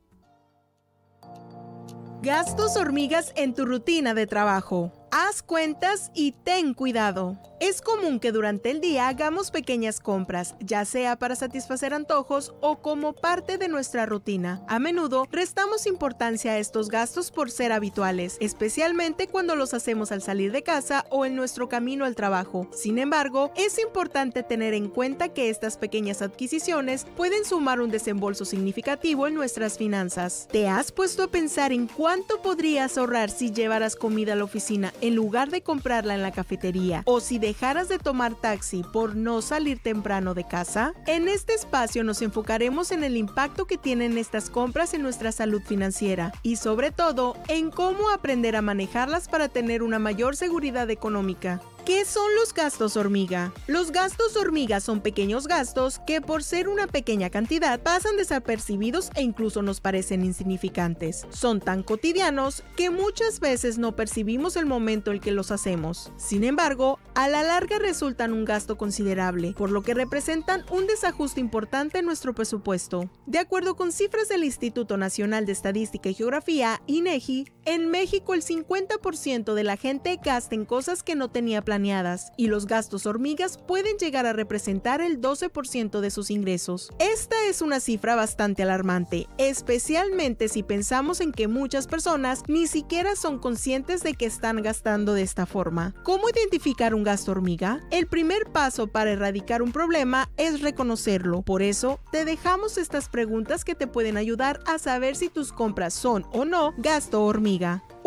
Gastos hormigas en tu rutina de trabajo. Haz cuentas y ten cuidado. Es común que durante el día hagamos pequeñas compras, ya sea para satisfacer antojos o como parte de nuestra rutina. A menudo restamos importancia a estos gastos por ser habituales, especialmente cuando los hacemos al salir de casa o en nuestro camino al trabajo. Sin embargo, es importante tener en cuenta que estas pequeñas adquisiciones pueden sumar un desembolso significativo en nuestras finanzas. ¿Te has puesto a pensar en cuánto podrías ahorrar si llevaras comida a la oficina en lugar de comprarla en la cafetería, o si dejaras de tomar taxi por no salir temprano de casa? En este espacio nos enfocaremos en el impacto que tienen estas compras en nuestra salud financiera y sobre todo en cómo aprender a manejarlas para tener una mayor seguridad económica. ¿Qué son los gastos hormiga? Los gastos hormiga son pequeños gastos que, por ser una pequeña cantidad, pasan desapercibidos e incluso nos parecen insignificantes. Son tan cotidianos que muchas veces no percibimos el momento en que los hacemos. Sin embargo, a la larga resultan un gasto considerable, por lo que representan un desajuste importante en nuestro presupuesto. De acuerdo con cifras del Instituto Nacional de Estadística y Geografía, INEGI, en México el 50% de la gente gasta en cosas que no tenía planeadas, y los gastos hormigas pueden llegar a representar el 12% de sus ingresos. Esta es una cifra bastante alarmante, especialmente si pensamos en que muchas personas ni siquiera son conscientes de que están gastando de esta forma. ¿Cómo identificar un gasto hormiga? El primer paso para erradicar un problema es reconocerlo. Por eso, te dejamos estas preguntas que te pueden ayudar a saber si tus compras son o no gasto hormiga.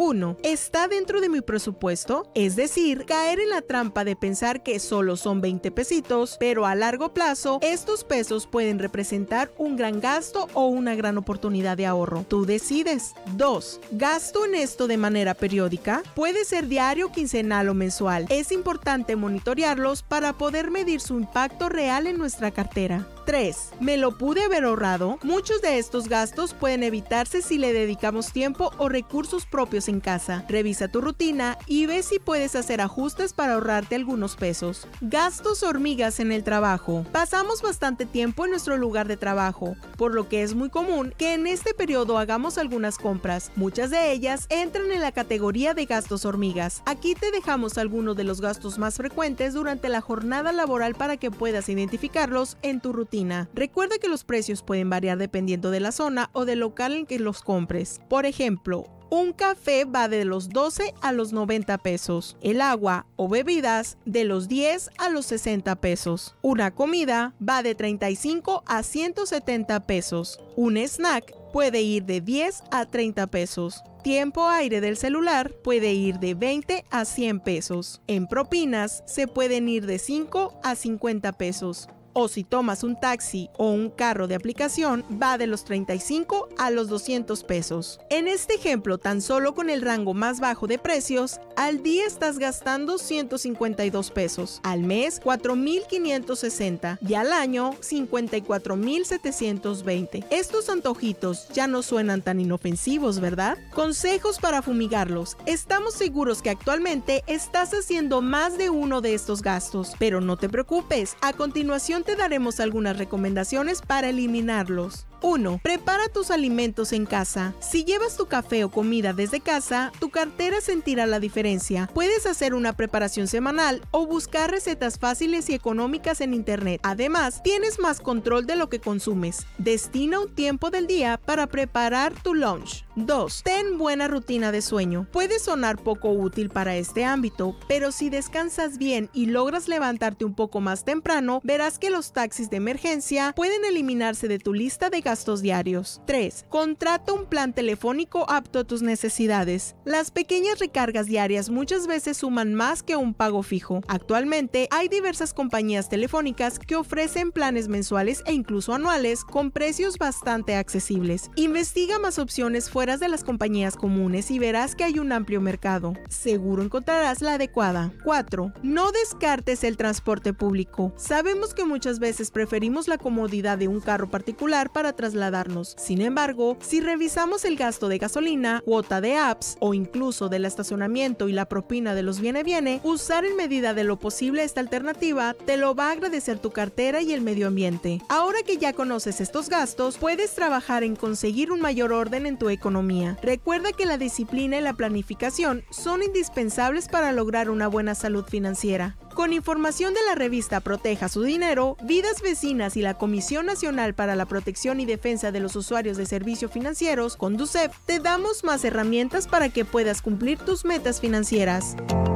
1. ¿Está dentro de mi presupuesto? Es decir, caer en la trampa de pensar que solo son 20 pesitos, pero a largo plazo, estos pesos pueden representar un gran gasto o una gran oportunidad de ahorro. Tú decides. 2. ¿Gasto en esto de manera periódica? Puede ser diario, quincenal o mensual. Es importante monitorearlos para poder medir su impacto real en nuestra cartera. 3. ¿Me lo pude haber ahorrado? Muchos de estos gastos pueden evitarse si le dedicamos tiempo o recursos propios en casa. Revisa tu rutina y ve si puedes hacer ajustes para ahorrarte algunos pesos. Gastos hormigas en el trabajo. Pasamos bastante tiempo en nuestro lugar de trabajo, por lo que es muy común que en este periodo hagamos algunas compras. Muchas de ellas entran en la categoría de gastos hormigas. Aquí te dejamos algunos de los gastos más frecuentes durante la jornada laboral para que puedas identificarlos en tu rutina. Recuerda que los precios pueden variar dependiendo de la zona o del local en que los compres. Por ejemplo, un café va de los 12 a los 90 pesos. El agua o bebidas de los 10 a los 60 pesos. Una comida va de 35 a 170 pesos. Un snack puede ir de 10 a 30 pesos. Tiempo aire del celular puede ir de 20 a 100 pesos. En propinas se pueden ir de 5 a 50 pesos. O si tomas un taxi o un carro de aplicación, va de los 35 a los 200 pesos. En este ejemplo, tan solo con el rango más bajo de precios, al día estás gastando 152 pesos, al mes 4,560 y al año 54,720. Estos antojitos ya no suenan tan inofensivos, ¿verdad? Consejos para fumigarlos. Estamos seguros que actualmente estás haciendo más de uno de estos gastos, pero no te preocupes, a continuación te daremos algunas recomendaciones para eliminarlos. 1. Prepara tus alimentos en casa. Si llevas tu café o comida desde casa, tu cartera sentirá la diferencia. Puedes hacer una preparación semanal o buscar recetas fáciles y económicas en internet. Además, tienes más control de lo que consumes. Destina un tiempo del día para preparar tu lunch. 2. Ten buena rutina de sueño. Puede sonar poco útil para este ámbito, pero si descansas bien y logras levantarte un poco más temprano, verás que los taxis de emergencia pueden eliminarse de tu lista de gastos diarios. 3. Contrata un plan telefónico apto a tus necesidades. Las pequeñas recargas diarias muchas veces suman más que un pago fijo. Actualmente hay diversas compañías telefónicas que ofrecen planes mensuales e incluso anuales con precios bastante accesibles. Investiga más opciones fuera de las compañías comunes y verás que hay un amplio mercado. Seguro encontrarás la adecuada. 4. No descartes el transporte público. Sabemos que muchas veces preferimos la comodidad de un carro particular para trasladarnos. Sin embargo, si revisamos el gasto de gasolina, cuota de apps o incluso del estacionamiento y la propina de los viene, usar en medida de lo posible esta alternativa te lo va a agradecer tu cartera y el medio ambiente. Ahora que ya conoces estos gastos, puedes trabajar en conseguir un mayor orden en tu economía. Recuerda que la disciplina y la planificación son indispensables para lograr una buena salud financiera. Con información de la revista Proteja su Dinero, Vidas Vecinas y la Comisión Nacional para la Protección y Defensa de los Usuarios de Servicios Financieros, Conducef, te damos más herramientas para que puedas cumplir tus metas financieras.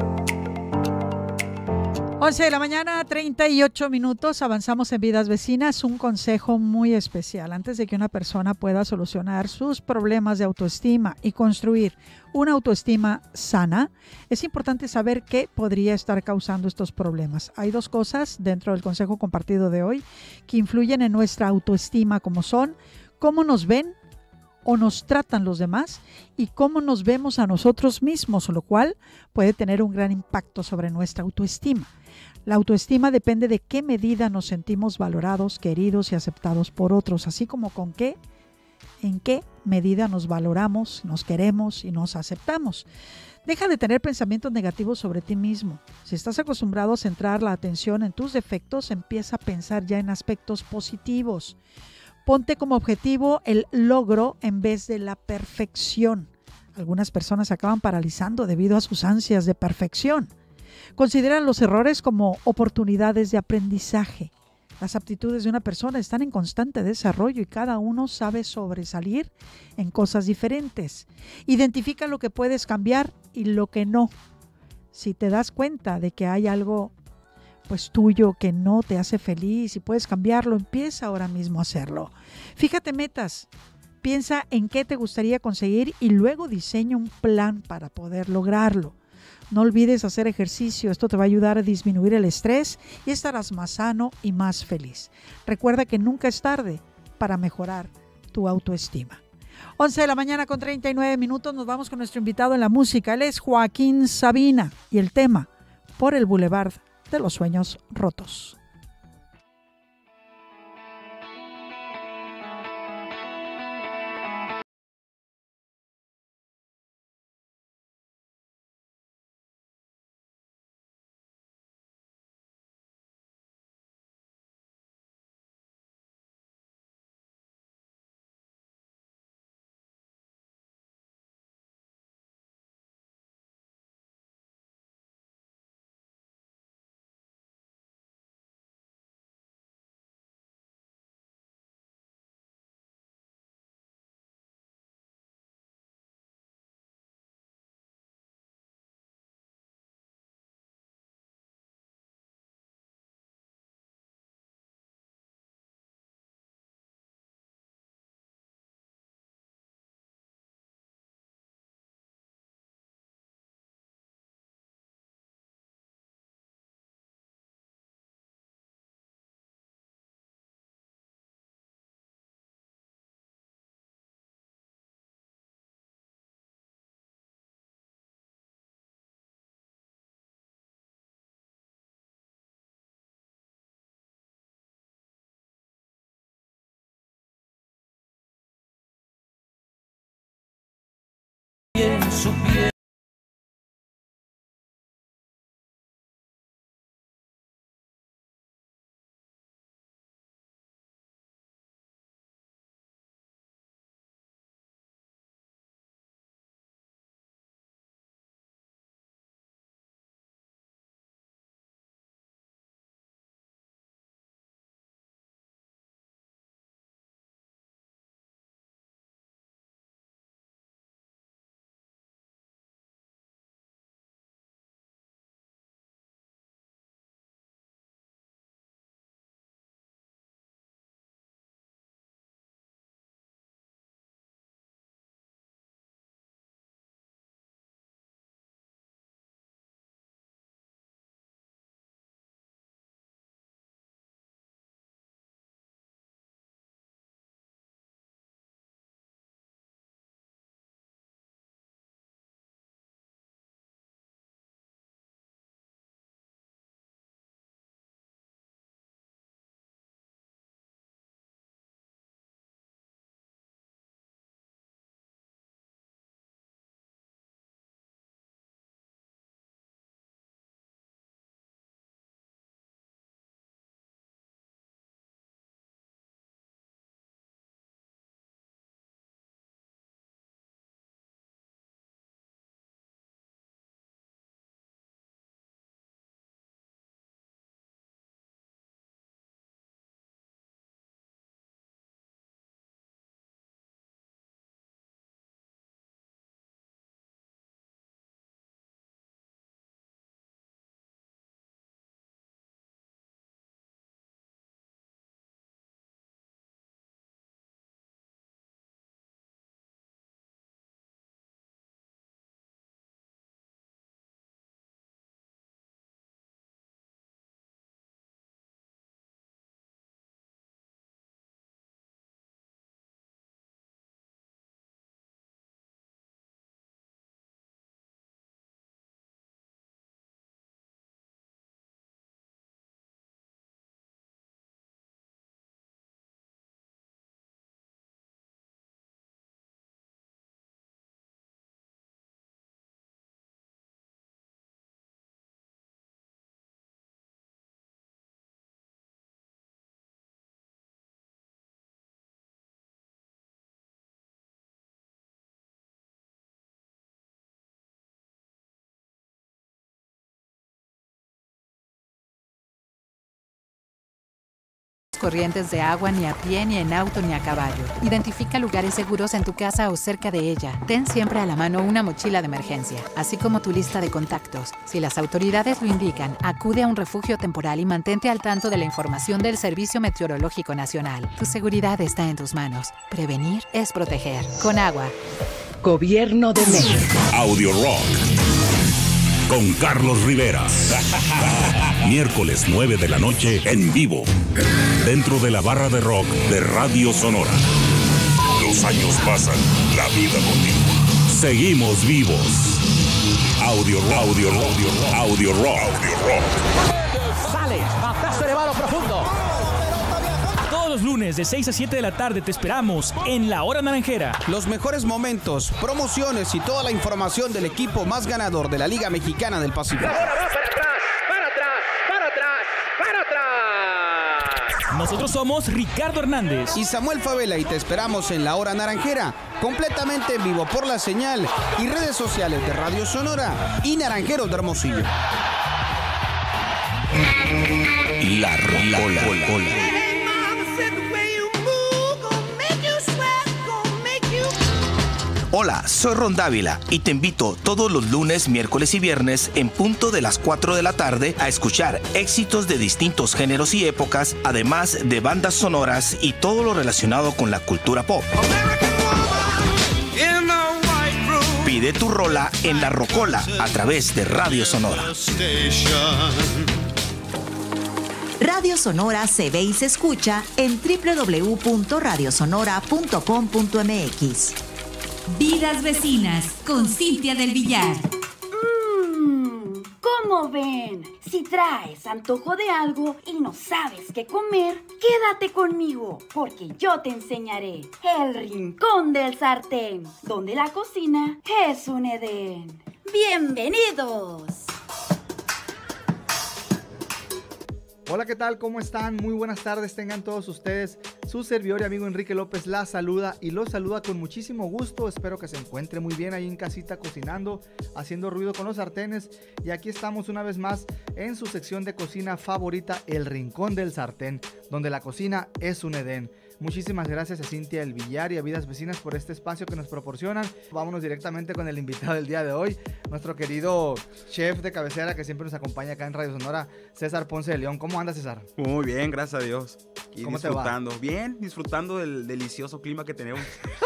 11 de la mañana, 38 minutos, avanzamos en Vidas Vecinas. Un consejo muy especial. Antes de que una persona pueda solucionar sus problemas de autoestima y construir una autoestima sana, es importante saber qué podría estar causando estos problemas. Hay dos cosas dentro del consejo compartido de hoy que influyen en nuestra autoestima, como son cómo nos ven o nos tratan los demás y cómo nos vemos a nosotros mismos, lo cual puede tener un gran impacto sobre nuestra autoestima. La autoestima depende de qué medida nos sentimos valorados, queridos y aceptados por otros, así como en qué medida nos valoramos, nos queremos y nos aceptamos. Deja de tener pensamientos negativos sobre ti mismo. Si estás acostumbrado a centrar la atención en tus defectos, empieza a pensar ya en aspectos positivos. Ponte como objetivo el logro en vez de la perfección. Algunas personas acaban paralizando debido a sus ansias de perfección. Consideran los errores como oportunidades de aprendizaje. Las aptitudes de una persona están en constante desarrollo y cada uno sabe sobresalir en cosas diferentes. Identifica lo que puedes cambiar y lo que no. Si te das cuenta de que hay algo tuyo que no te hace feliz y puedes cambiarlo, empieza ahora mismo a hacerlo. Fíjate metas Piensa en qué te gustaría conseguir y luego diseña un plan para poder lograrlo. No olvides hacer ejercicio, esto te va a ayudar a disminuir el estrés y estarás más sano y más feliz. Recuerda que nunca es tarde para mejorar tu autoestima. 11 de la mañana con 39 minutos, nos vamos con nuestro invitado en la música. Él es Joaquín Sabina y el tema Por el Boulevard de los Sueños Rotos. En su piel. corrientes de agua ni a pie, ni en auto, ni a caballo. Identifica lugares seguros en tu casa o cerca de ella. Ten siempre a la mano una mochila de emergencia, así como tu lista de contactos. Si las autoridades lo indican, acude a un refugio temporal y mantente al tanto de la información del Servicio Meteorológico Nacional. Tu seguridad está en tus manos. Prevenir es proteger. Con agua. Gobierno de México. Audio Rock. Con Carlos Rivera. Miércoles 9 de la noche en vivo. Dentro de la barra de rock de Radio Sonora. Los años pasan, la vida continúa. Seguimos vivos. Audio Rock. Sale, batazo elevado profundo. Todos los lunes de 6 a 7 de la tarde te esperamos en La Hora Naranjera. Los mejores momentos, promociones y toda la información del equipo más ganador de la Liga Mexicana del Pacífico. Ahora va para atrás. Nosotros somos Ricardo Hernández y Samuel Favela y te esperamos en La Hora Naranjera, completamente en vivo por la señal y redes sociales de Radio Sonora y Naranjeros de Hermosillo. La Rocola. Hola, soy Ron Dávila y te invito todos los lunes, miércoles y viernes en punto de las 4 de la tarde a escuchar éxitos de distintos géneros y épocas, además de bandas sonoras y todo lo relacionado con la cultura pop. Pide tu rola en La Rocola a través de Radio Sonora. Radio Sonora se ve y se escucha en www.radiosonora.com.mx. Vidas Vecinas con Cintia del Villar. ¿Cómo ven? Si traes antojo de algo y no sabes qué comer, quédate conmigo, porque yo te enseñaré el Rincón del Sartén, donde la cocina es un Edén. ¡Bienvenidos! Hola, ¿qué tal? ¿Cómo están? Muy buenas tardes tengan todos ustedes. Su servidor y amigo Enrique López la saluda y los saluda con muchísimo gusto. Espero que se encuentre muy bien ahí en casita cocinando, haciendo ruido con los sartenes. Y aquí estamos una vez más en su sección de cocina favorita, El Rincón del Sartén, donde la cocina es un Edén. Muchísimas gracias a Cintia del Villar y a Vidas Vecinas por este espacio que nos proporcionan. Vámonos directamente con el invitado del día de hoy, nuestro querido chef de cabecera que siempre nos acompaña acá en Radio Sonora, César Ponce de León. ¿Cómo andas, César? Muy bien, gracias a Dios. Y ¿Cómo disfrutando. te va? Bien, disfrutando del delicioso clima que tenemos.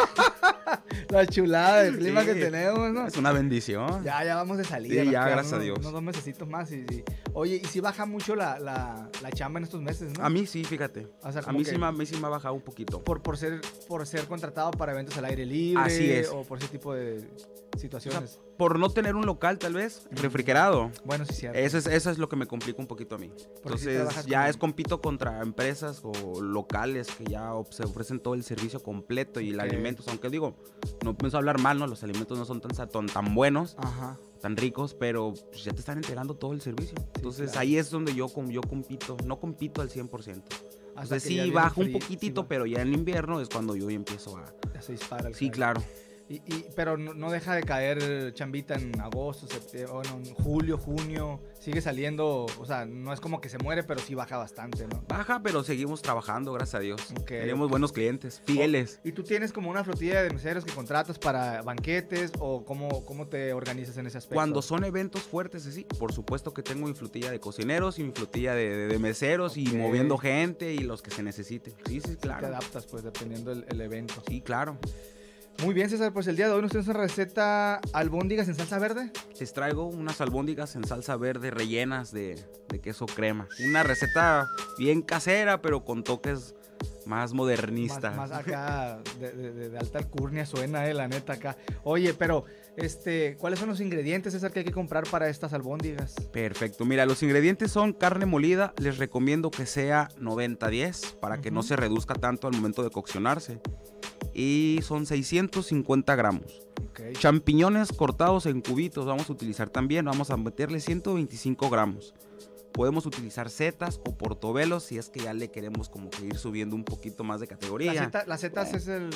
La chulada del clima que tenemos, ¿no? Es una bendición. Ya vamos de salida. Sí, ya, gracias a Dios. Unos 2 mesecitos más. Oye, ¿y si baja mucho la chamba en estos meses, no? A mí sí, fíjate. O sea, a mí sí me ha bajado un poquito. Por ser contratado para eventos al aire libre. Así es. O por ese tipo de situaciones. O sea, por no tener un local, tal vez, refrigerado. Bueno, sí, cierto. Eso es lo que me complica un poquito a mí. Entonces, ya compito contra empresas o locales que ya se ofrecen todo el servicio completo y el alimentos, aunque digo, no pienso hablar mal, ¿no? Los alimentos no son tan buenos, tan ricos, pero pues, ya te están entregando todo el servicio. Entonces, claro, ahí es donde yo compito, no compito al 100%. Entonces sí, bajo un poquitito, pero ya en invierno es cuando yo empiezo a... Ya se dispara el Sí, claro. Pero no deja de caer chambita en agosto, septiembre, en julio, junio, sigue saliendo, o sea, no es como que se muere, pero sí baja bastante, ¿no? Baja, pero seguimos trabajando, gracias a Dios. Tenemos buenos clientes, fieles. ¿Y tú tienes como una flotilla de meseros que contratas para banquetes o cómo te organizas en ese aspecto? Cuando son eventos fuertes, sí, por supuesto que tengo mi flotilla de cocineros y mi flotilla de meseros y moviendo gente y los que se necesite. Sí, claro. Te adaptas, pues, dependiendo el evento. Sí, claro. Muy bien, César, pues el día de hoy nos tienes una receta albóndigas en salsa verde. Les traigo unas albóndigas en salsa verde rellenas de queso crema. Una receta bien casera, pero con toques más modernistas. Más acá, de alta alcurnia suena, la neta acá. Oye, pero, ¿cuáles son los ingredientes, César, que hay que comprar para estas albóndigas? Perfecto, mira, los ingredientes son carne molida. Les recomiendo que sea 90-10 para que no se reduzca tanto al momento de coccionarse. Y son 650 gramos. Okay. Champiñones cortados en cubitos vamos a utilizar también. Vamos a meterle 125 gramos. Podemos utilizar setas o portobelos si es que ya le queremos como que ir subiendo un poquito más de categoría. Las setas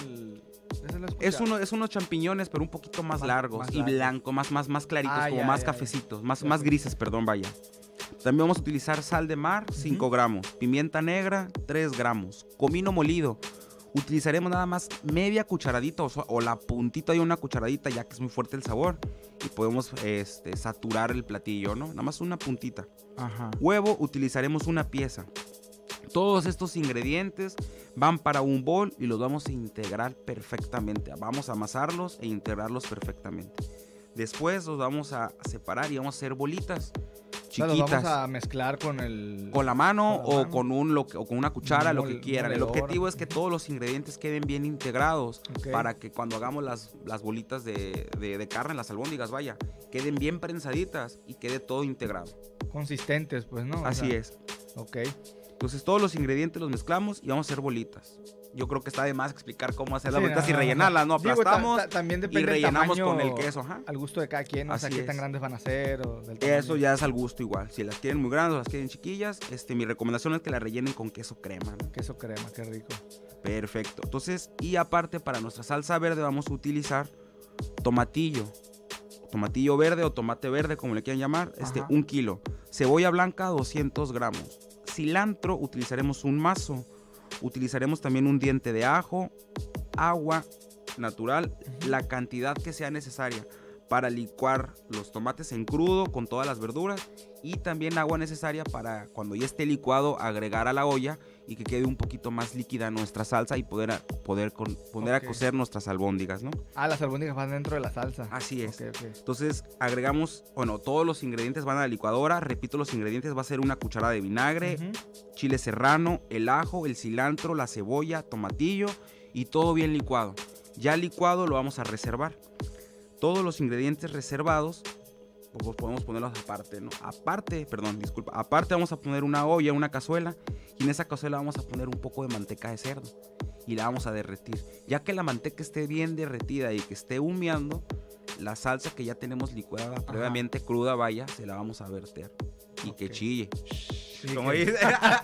es unos champiñones, pero un poquito más largos y blancos, más claritos, como más cafecitos, más grises, perdón, vaya. También vamos a utilizar sal de mar, 5 gramos. Pimienta negra, 3 gramos. Comino molido. Utilizaremos nada más media cucharadita o la puntita de una cucharadita, ya que es muy fuerte el sabor. Y podemos saturar el platillo, ¿no? Nada más una puntita. Ajá. Huevo, utilizaremos una pieza. Todos estos ingredientes van para un bol y los vamos a integrar perfectamente. Vamos a amasarlos e integrarlos perfectamente. Después los vamos a separar y vamos a hacer bolitas chiquitas. Los vamos a mezclar con la mano o con una cuchara, lo que quieran. El objetivo es que todos los ingredientes queden bien integrados, para que cuando hagamos las bolitas de carne, las albóndigas, vaya, queden bien prensaditas y quede todo integrado. Consistentes, pues, ¿no? Así es. Ok. Entonces todos los ingredientes los mezclamos y vamos a hacer bolitas. Yo creo que está de más explicar cómo hacer las bolitas y rellenarlas, ¿no? Aplastamos también depende y rellenamos del tamaño, con el queso. Ajá. Al gusto de cada quien, o sea, qué tan grandes van a ser. Eso ya es al gusto igual. Si las quieren muy grandes o las quieren chiquillas, mi recomendación es que las rellenen con queso crema, ¿no? Queso crema, qué rico. Perfecto. Entonces, y aparte para nuestra salsa verde vamos a utilizar tomatillo verde o tomate verde, como le quieran llamar, 1 kilo. Cebolla blanca, 200 gramos. Cilantro, utilizaremos un mazo. Utilizaremos también un diente de ajo, agua natural, la cantidad que sea necesaria para licuar los tomates en crudo con todas las verduras, y también agua necesaria para cuando ya esté licuado agregar a la olla y que quede un poquito más líquida nuestra salsa y poner a cocer nuestras albóndigas, ¿no? Las albóndigas van dentro de la salsa. Así es. Okay. Entonces agregamos, todos los ingredientes van a la licuadora. Repito, los ingredientes va a ser una cucharada de vinagre, chile serrano, el ajo, el cilantro, la cebolla, tomatillo y todo bien licuado. Ya licuado lo vamos a reservar. Todos los ingredientes reservados pues podemos ponerlos aparte, ¿no? Aparte vamos a poner una olla, una cazuela, y en esa cazuela vamos a poner un poco de manteca de cerdo y la vamos a derretir. Ya que la manteca esté bien derretida y que esté humeando, la salsa que ya tenemos licuada previamente cruda, vaya, se la vamos a verter y que chille. Como dice.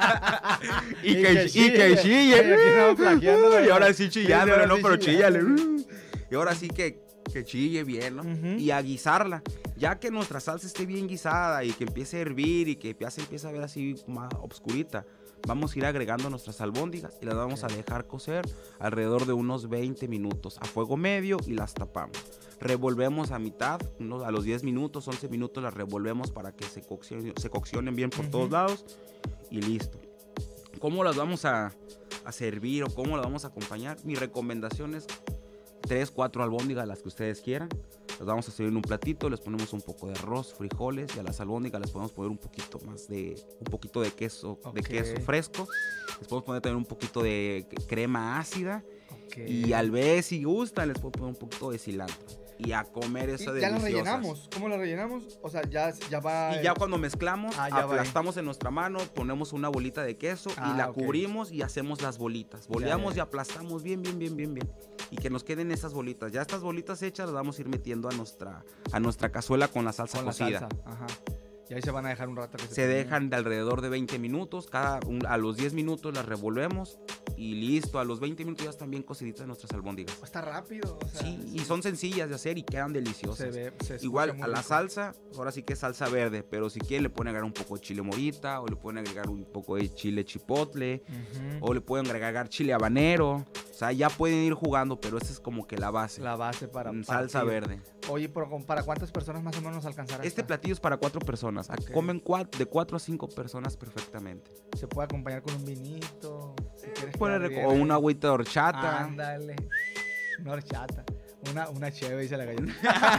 y que chille. Y ahora sí chillando, pero chíllale. Y ahora sí que chille bien, ¿no? Y a guisarla. Ya que nuestra salsa esté bien guisada y que empiece a hervir y que ya se empiece a ver así más oscurita, vamos a ir agregando nuestras albóndigas y las vamos a dejar cocer alrededor de unos 20 minutos a fuego medio y las tapamos. Revolvemos a mitad, a los 10 minutos, 11 minutos las revolvemos para que se coccionen bien por todos lados y listo. ¿Cómo las vamos a servir o cómo las vamos a acompañar? Mi recomendación es 3, 4 albóndigas, las que ustedes quieran. Las vamos a servir en un platito, les ponemos un poco de arroz, frijoles, y a las albóndigas les podemos poner un poquito de queso, de queso fresco. Les podemos poner también un poquito de crema ácida. Y al vez, si gustan, les puedo poner un poquito de cilantro. Y a comer esa deliciosas. ¿Ya la rellenamos? ¿Cómo la rellenamos? O sea, ya va... Y ya cuando mezclamos, aplastamos en nuestra mano, ponemos una bolita de queso y la cubrimos y hacemos las bolitas. Boleamos y aplastamos bien. Y que nos queden esas bolitas. Ya estas bolitas hechas las vamos a ir metiendo a nuestra cazuela con la salsa cocida. Ajá. Y ahí se van a dejar un rato. Se dejan de alrededor de 20 minutos. A los 10 minutos las revolvemos y listo. A los 20 minutos ya están bien cociditas nuestras albóndigas. Está rápido. O sea, sí, y son sencillas de hacer y quedan deliciosas. Igual a la salsa, ahora sí que es salsa verde, pero si quieren le pueden agregar un poco de chile morita, o le pueden agregar un poco de chile chipotle, o le pueden agregar chile habanero. O sea, ya pueden ir jugando, pero esa es como que la base. La base para salsa verde. Oye, ¿para cuántas personas más o menos nos alcanzará? Este platillo es para 4 personas. Comen de 4 a 5 personas perfectamente. Se puede acompañar con un vinito, si quieres. O una agüita de horchata. Ándale. Una horchata. Una cheve, dice la galleta.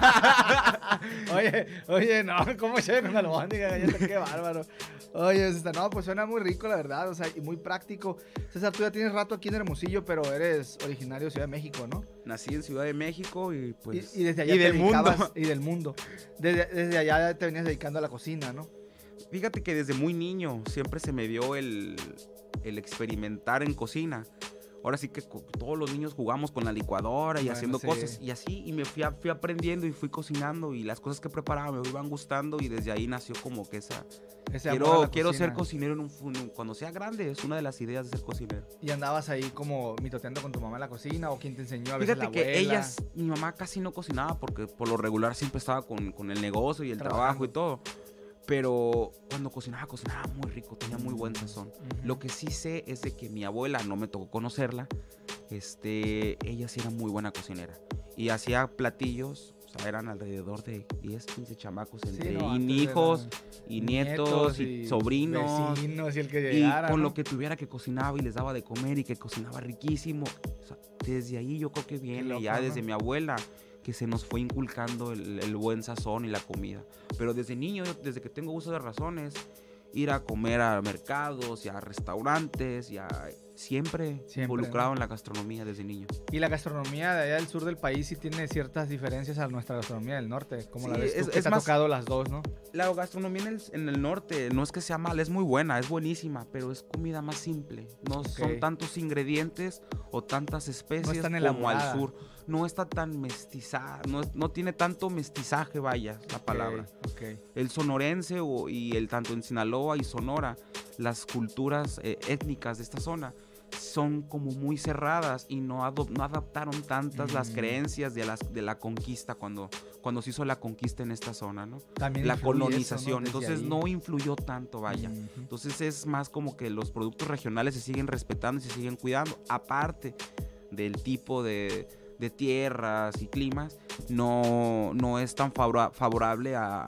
Oye, no, ¿cómo cheve con albóndiga, galleta? Qué bárbaro. Oye, no, pues suena muy rico, la verdad, o sea, y muy práctico. César, tú ya tienes rato aquí en Hermosillo, pero eres originario de Ciudad de México, ¿no? Nací en Ciudad de México y pues... Y desde allá del mundo. Y del mundo. Desde allá te venías dedicando a la cocina, ¿no? Fíjate que desde muy niño siempre se me dio el experimentar en cocina. Ahora sí que todos los niños jugamos con la licuadora y haciendo cosas y así, y me fui aprendiendo y fui cocinando, y las cosas que preparaba me iban gustando, y desde ahí nació como que quiero ser cocinero cuando sea grande. Es una de las ideas de ser cocinero. ¿Y andabas ahí como mitoteando con tu mamá en la cocina, o quién te enseñó? A veces Fíjate que mi mamá casi no cocinaba porque por lo regular siempre estaba con el negocio y el trabajo y todo. Pero cuando cocinaba muy rico, tenía muy buen sazón. Lo que sí sé es de que mi abuela, no me tocó conocerla, ella sí era muy buena cocinera. Y hacía platillos, o sea, eran alrededor de 10, 15 chamacos, entre hijos y nietos y sobrinos. Vecinos y el que llegara, y con lo que tuviera que cocinaba y les daba de comer y que cocinaba riquísimo. O sea, desde ahí yo creo que viene ya desde mi abuela, que se nos fue inculcando el buen sazón y la comida. Pero desde niño, desde que tengo uso de razones, ir a comer a mercados y a restaurantes y siempre involucrado en la gastronomía desde niño. Y la gastronomía de allá del sur del país sí tiene ciertas diferencias a nuestra gastronomía del norte. ¿Cómo la ves tú? Que te ha tocado las dos, ¿no? La gastronomía en el norte no es que sea mala, es muy buena, es buenísima, pero es comida más simple. No son tantos ingredientes o tantas especies como al sur. No está tan mestizada, no tiene tanto mestizaje, vaya, la palabra. El sonorense tanto en Sinaloa y Sonora, las culturas étnicas de esta zona son como muy cerradas y no adaptaron tantas las creencias de la conquista cuando se hizo la conquista en esta zona, ¿no? También la colonización, eso, ¿no? Entonces no influyó tanto, vaya. Entonces es más como que los productos regionales se siguen respetando y se siguen cuidando, aparte del tipo de tierras y climas, no es tan favorable a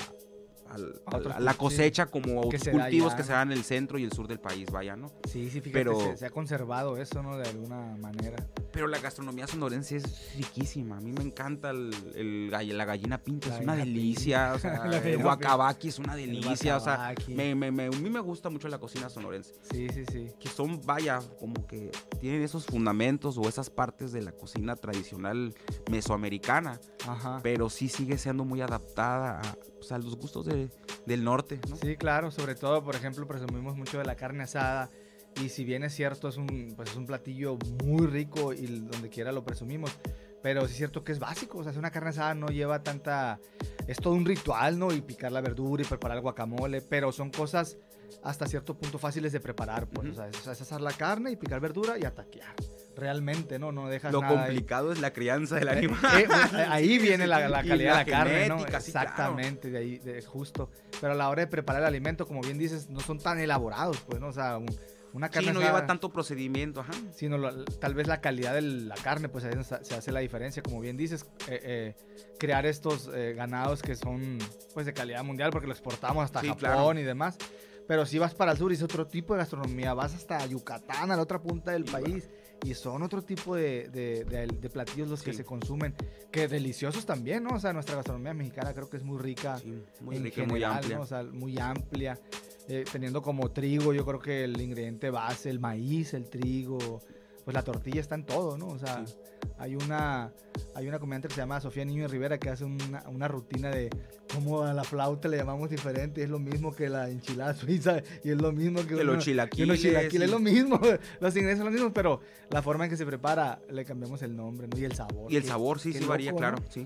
la cosecha como otros cultivos que se dan en el centro y el sur del país, vaya, ¿no? Sí, fíjate, se ha conservado eso, ¿no? De alguna manera. Pero la gastronomía sonorense es riquísima. A mí me encanta la gallina pinta, es una delicia. O sea, el guacabaqui es una delicia. O sea, a mí me gusta mucho la cocina sonorense. Sí. Que son, vaya, como que tienen esos fundamentos o esas partes de la cocina tradicional mesoamericana. Pero sí sigue siendo muy adaptada a los gustos del norte, ¿no? Sí, claro. Sobre todo, por ejemplo, presumimos mucho de la carne asada. Y si bien es cierto, es un platillo muy rico y donde quiera lo presumimos, pero sí es cierto que es básico. O sea, una carne asada no lleva tanta... Es todo un ritual, ¿no? Y picar la verdura y preparar el guacamole, pero son cosas hasta cierto punto fáciles de preparar, pues. O sea, es asar la carne y picar verdura y a taquear. Realmente, ¿no? No dejas nada. Lo complicado es la crianza del animal. Ahí viene la calidad de la carne, ¿no? Sí, exactamente, claro. de ahí, justo. Pero a la hora de preparar el alimento, como bien dices, no son tan elaborados, pues, ¿no? O sea, una carne no lleva tanto procedimiento, sino tal vez la calidad de la carne, pues ahí se hace la diferencia, como bien dices, crear estos ganados que son pues de calidad mundial porque lo exportamos hasta Japón, claro, y demás, pero si vas para el sur y es otro tipo de gastronomía, vas hasta Yucatán, a la otra punta del país, y son otro tipo de platillos los que se consumen, que deliciosos también, ¿no? O sea, nuestra gastronomía mexicana creo que es muy rica, muy rica, general, muy amplia, ¿no? O sea, muy amplia. Teniendo como trigo, yo creo que el ingrediente base, el maíz, el trigo, pues la tortilla está en todo, ¿no? O sea, hay una comediante que se llama Sofía Niño de Rivera que hace una rutina de cómo a la flauta le llamamos diferente, es lo mismo que la enchilada suiza y es lo mismo que los chilaquiles, es lo mismo, los ingredientes son los mismos, pero la forma en que se prepara le cambiamos el nombre, ¿no? Y el sabor. Y el sabor sí varía, loco, claro, ¿no? Sí.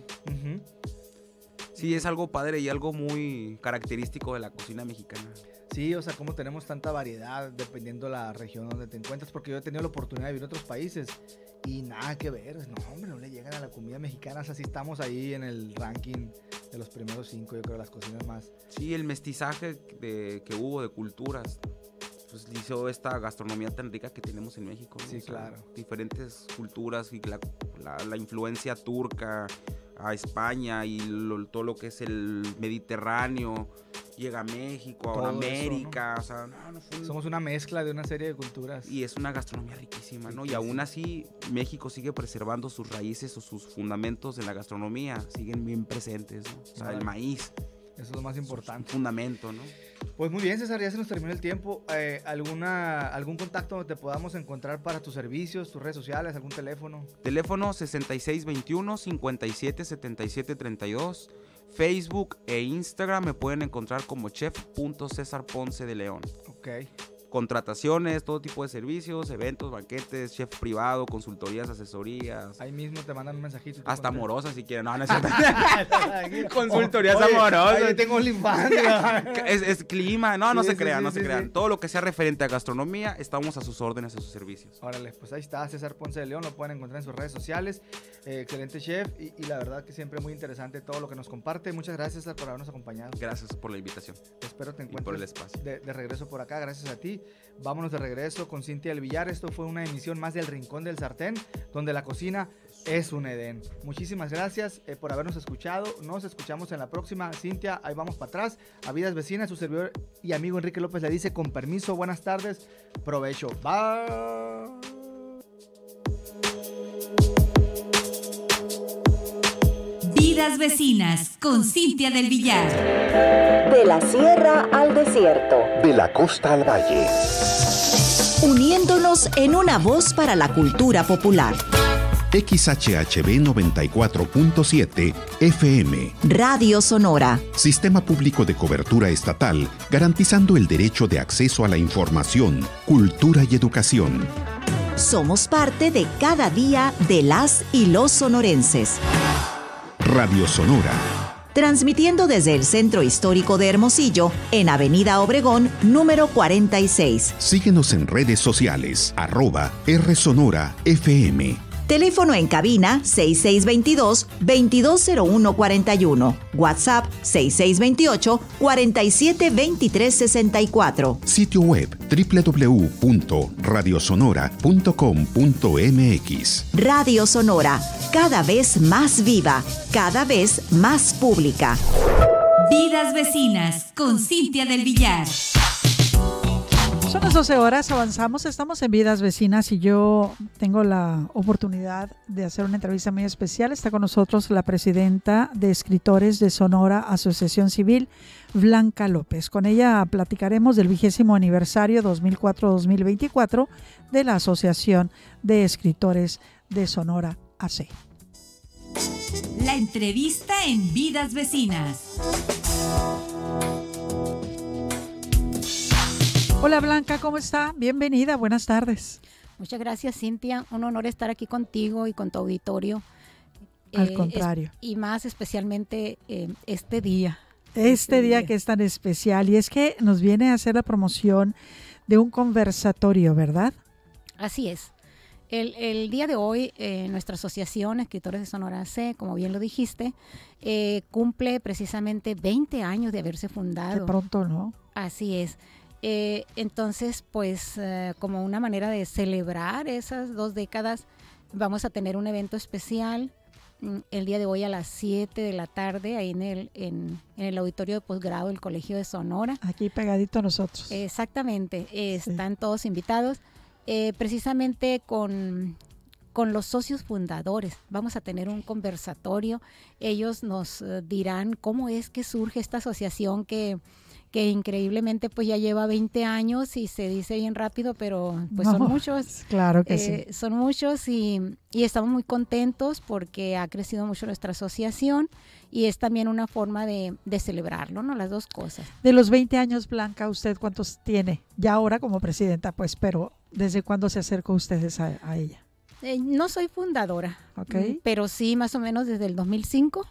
Sí, es algo padre y algo muy característico de la cocina mexicana. Sí, o sea, como tenemos tanta variedad dependiendo la región donde te encuentras, porque yo he tenido la oportunidad de vivir en otros países y nada que ver, no, hombre, no le llegan a la comida mexicana, o sea, sí estamos ahí en el ranking de los primeros 5, yo creo, las cocinas más. Sí, el mestizaje que hubo de culturas, pues hizo esta gastronomía tan rica que tenemos en México, ¿no? Sí, o sea, claro. Diferentes culturas y la influencia turca a España y todo lo que es el Mediterráneo llega a México, a América, eso, ¿no? O sea, somos una mezcla de una serie de culturas. Y es una gastronomía riquísima, ¿no? Y aún así México sigue preservando sus raíces o sus fundamentos en la gastronomía, siguen bien presentes, ¿no? O sea, el maíz. Eso es lo más importante. Fundamento, ¿no? Pues muy bien, César, ya se nos terminó el tiempo. ¿Algún contacto donde te podamos encontrar para tus servicios, tus redes sociales, algún teléfono? Teléfono 6621-577732. Facebook e Instagram me pueden encontrar como chef.cesarponce de León. Ok. contrataciones, todo tipo de servicios, eventos, banquetes, chef privado, consultorías, asesorías. Ahí mismo te mandan un mensajito. Hasta amorosas si quieren. No, no es cierto. Consultorías amorosas. Oye, tengo OnlyFans. es clima. No, no Sí, se sí, crean, sí, no sí, se crean. sí. Todo lo que sea referente a gastronomía, estamos a sus órdenes, a sus servicios. Órale, pues ahí está César Ponce de León, lo pueden encontrar en sus redes sociales. Excelente chef y la verdad que siempre muy interesante todo lo que nos comparte. Muchas gracias, César, por habernos acompañado. Gracias por la invitación. Espero te encuentres y por el espacio. De regreso por acá, gracias a ti. Vámonos de regreso con Cintia del Villar. Esto fue una emisión más del Rincón del Sartén, donde la cocina es un Edén. Muchísimas gracias por habernos escuchado. Nos escuchamos en la próxima. Cintia, ahí vamos para atrás. A Vidas Vecinas, su servidor y amigo Enrique López le dice con permiso, buenas tardes, provecho. Bye. Vidas Vecinas con Cintia del Villar. De la sierra al desierto. De la costa al valle. Uniéndonos en una voz para la cultura popular. XHHB 94.7 FM. Radio Sonora. Sistema público de cobertura estatal, garantizando el derecho de acceso a la información, cultura y educación. Somos parte de cada día de las y los sonorenses. Radio Sonora. Transmitiendo desde el Centro Histórico de Hermosillo, en Avenida Obregón, número 46. Síguenos en redes sociales, @RSonoraFM. Teléfono en cabina 6622-220141. WhatsApp 6628-472364. Sitio web www.radiosonora.com.mx. Radio Sonora, cada vez más viva, cada vez más pública. Vidas Vecinas con Cintia del Villar. Son las 12 horas, avanzamos, estamos en Vidas Vecinas y yo tengo la oportunidad de hacer una entrevista muy especial. Está con nosotros la presidenta de Escritores de Sonora, Asociación Civil, Blanca López. Con ella platicaremos del 20º aniversario 2004-2024 de la Asociación de Escritores de Sonora, AC. La entrevista en Vidas Vecinas. Hola Blanca, ¿cómo está? Bienvenida, buenas tardes. Muchas gracias, Cintia. Un honor estar aquí contigo y con tu auditorio. Al contrario. Y más especialmente este día. Este día que es tan especial. Y es que nos viene a hacer la promoción de un conversatorio, ¿verdad? Así es. El día de hoy, nuestra asociación Escritores de Sonora AC, como bien lo dijiste, cumple precisamente 20 años de haberse fundado. Qué pronto, ¿no? Así es. Entonces, pues, como una manera de celebrar esas 2 décadas, vamos a tener un evento especial el día de hoy a las 7 de la tarde, ahí en el auditorio de posgrado del Colegio de Sonora. Aquí pegadito a nosotros. Exactamente, están todos invitados. Precisamente con los socios fundadores vamos a tener un conversatorio. Ellos nos dirán cómo es que surge esta asociación que increíblemente pues ya lleva 20 años y se dice bien rápido, pero pues son muchos. Claro que sí. Son muchos y estamos muy contentos porque ha crecido mucho nuestra asociación y es también una forma de celebrarlo, ¿no? Las dos cosas. De los 20 años, Blanca, ¿usted cuántos tiene? Ya ahora como presidenta, pues, pero ¿desde cuándo se acercó ustedes a ella? No soy fundadora, pero sí más o menos desde el 2005.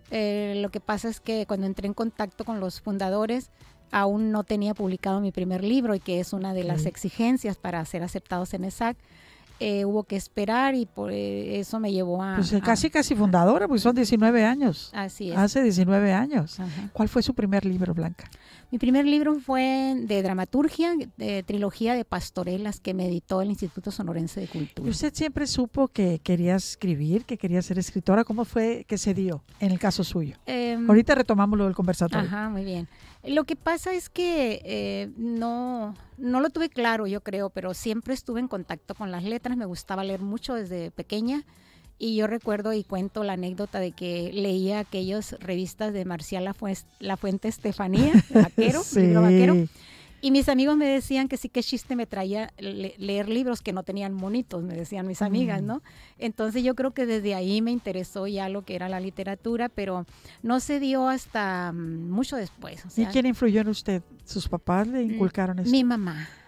Lo que pasa es que cuando entré en contacto con los fundadores, aún no tenía publicado mi primer libro y que es una de las exigencias para ser aceptados en ESAC. Hubo que esperar y por eso me llevó a... Pues casi fundadora, pues son 19 años. Así es. Hace 19 años. Ajá. ¿Cuál fue su primer libro, Blanca? Mi primer libro fue de dramaturgia, de trilogía de pastorelas que me editó el Instituto Sonorense de Cultura. ¿Y usted siempre supo que quería escribir, que quería ser escritora? ¿Cómo fue que se dio en el caso suyo? Ahorita retomamos lo del conversatorio. Ajá, muy bien. Lo que pasa es que no lo tuve claro, yo creo, pero siempre estuve en contacto con las letras. Me gustaba leer mucho desde pequeña. Y yo recuerdo y cuento la anécdota de que leía aquellas revistas de Marcial Lafuente Estefanía, vaquero, sí. Libro vaquero. Y mis amigos me decían que sí, que chiste me traía leer libros que no tenían monitos, me decían mis amigas, ¿no? Entonces yo creo que desde ahí me interesó ya lo que era la literatura, pero no se dio hasta mucho después. O sea, ¿y quién influyó en usted? ¿Sus papás le inculcaron eso? Mi mamá.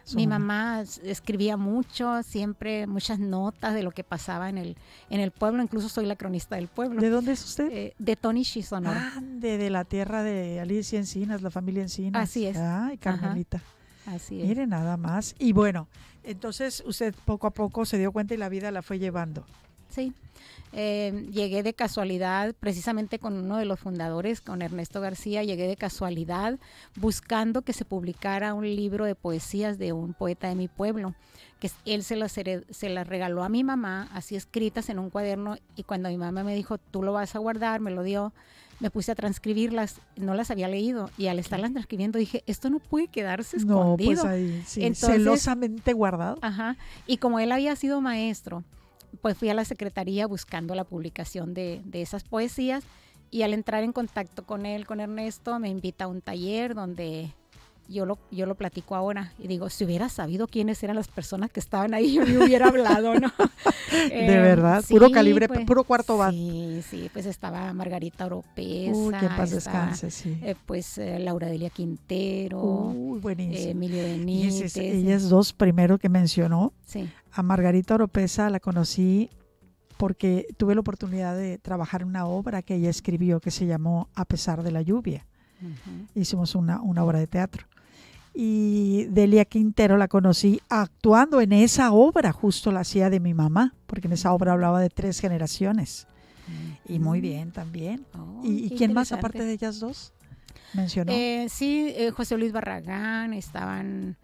Mi mamá escribía mucho, siempre muchas notas de lo que pasaba en el pueblo. Incluso soy la cronista del pueblo. ¿De dónde es usted? De Tonishi, Sonora. De la tierra de Alicia Encinas, la familia Encinas. Así es. Ay, Carmelita. Ajá. Así es. Mire, nada más. Y bueno, entonces usted poco a poco se dio cuenta y la vida la fue llevando. Sí. Llegué de casualidad, precisamente con uno de los fundadores, con Ernesto García, llegué de casualidad buscando que se publicara un libro de poesías de un poeta de mi pueblo, que él se las regaló a mi mamá, así escritas en un cuaderno, y cuando mi mamá me dijo, tú lo vas a guardar, me lo dio, me puse a transcribirlas, no las había leído, y al estarlas transcribiendo dije, esto no puede quedarse escondido. No, pues ahí, sí, entonces, celosamente guardado. Ajá, y como él había sido maestro, pues fui a la secretaría buscando la publicación de esas poesías, y al entrar en contacto con él, con Ernesto, me invita a un taller donde yo lo platico ahora y digo, si hubiera sabido quiénes eran las personas que estaban ahí, yo me hubiera hablado, ¿no? De verdad, sí, puro calibre, pues, puro cuarto bat. Sí, pues estaba Margarita Oropesa. Que en paz descanse, sí. Pues Laura Delia Quintero. Buenísimo. Emilio Benítez. Ellas dos primero que mencionó. Sí. A Margarita Oropesa la conocí porque tuve la oportunidad de trabajar en una obra que ella escribió que se llamó A pesar de la lluvia. Hicimos una obra de teatro. Y Delia Quintero la conocí actuando en esa obra, justo la hacía de mi mamá, porque en esa obra hablaba de 3 generaciones. Y muy bien también. ¿Y quién más aparte de ellas dos mencionó? Sí, José Luis Barragán, estaban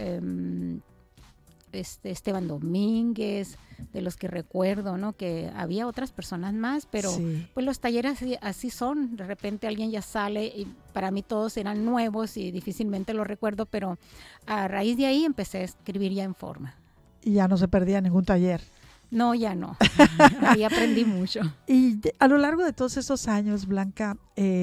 Esteban Domínguez, de los que recuerdo, ¿no? Que había otras personas más, pero sí, pues los talleres así son, de repente alguien ya sale y para mí todos eran nuevos y difícilmente los recuerdo, pero a raíz de ahí empecé a escribir ya en forma. Y ya no se perdía ningún taller. No, ya no. Ahí aprendí mucho. Y a lo largo de todos esos años, Blanca,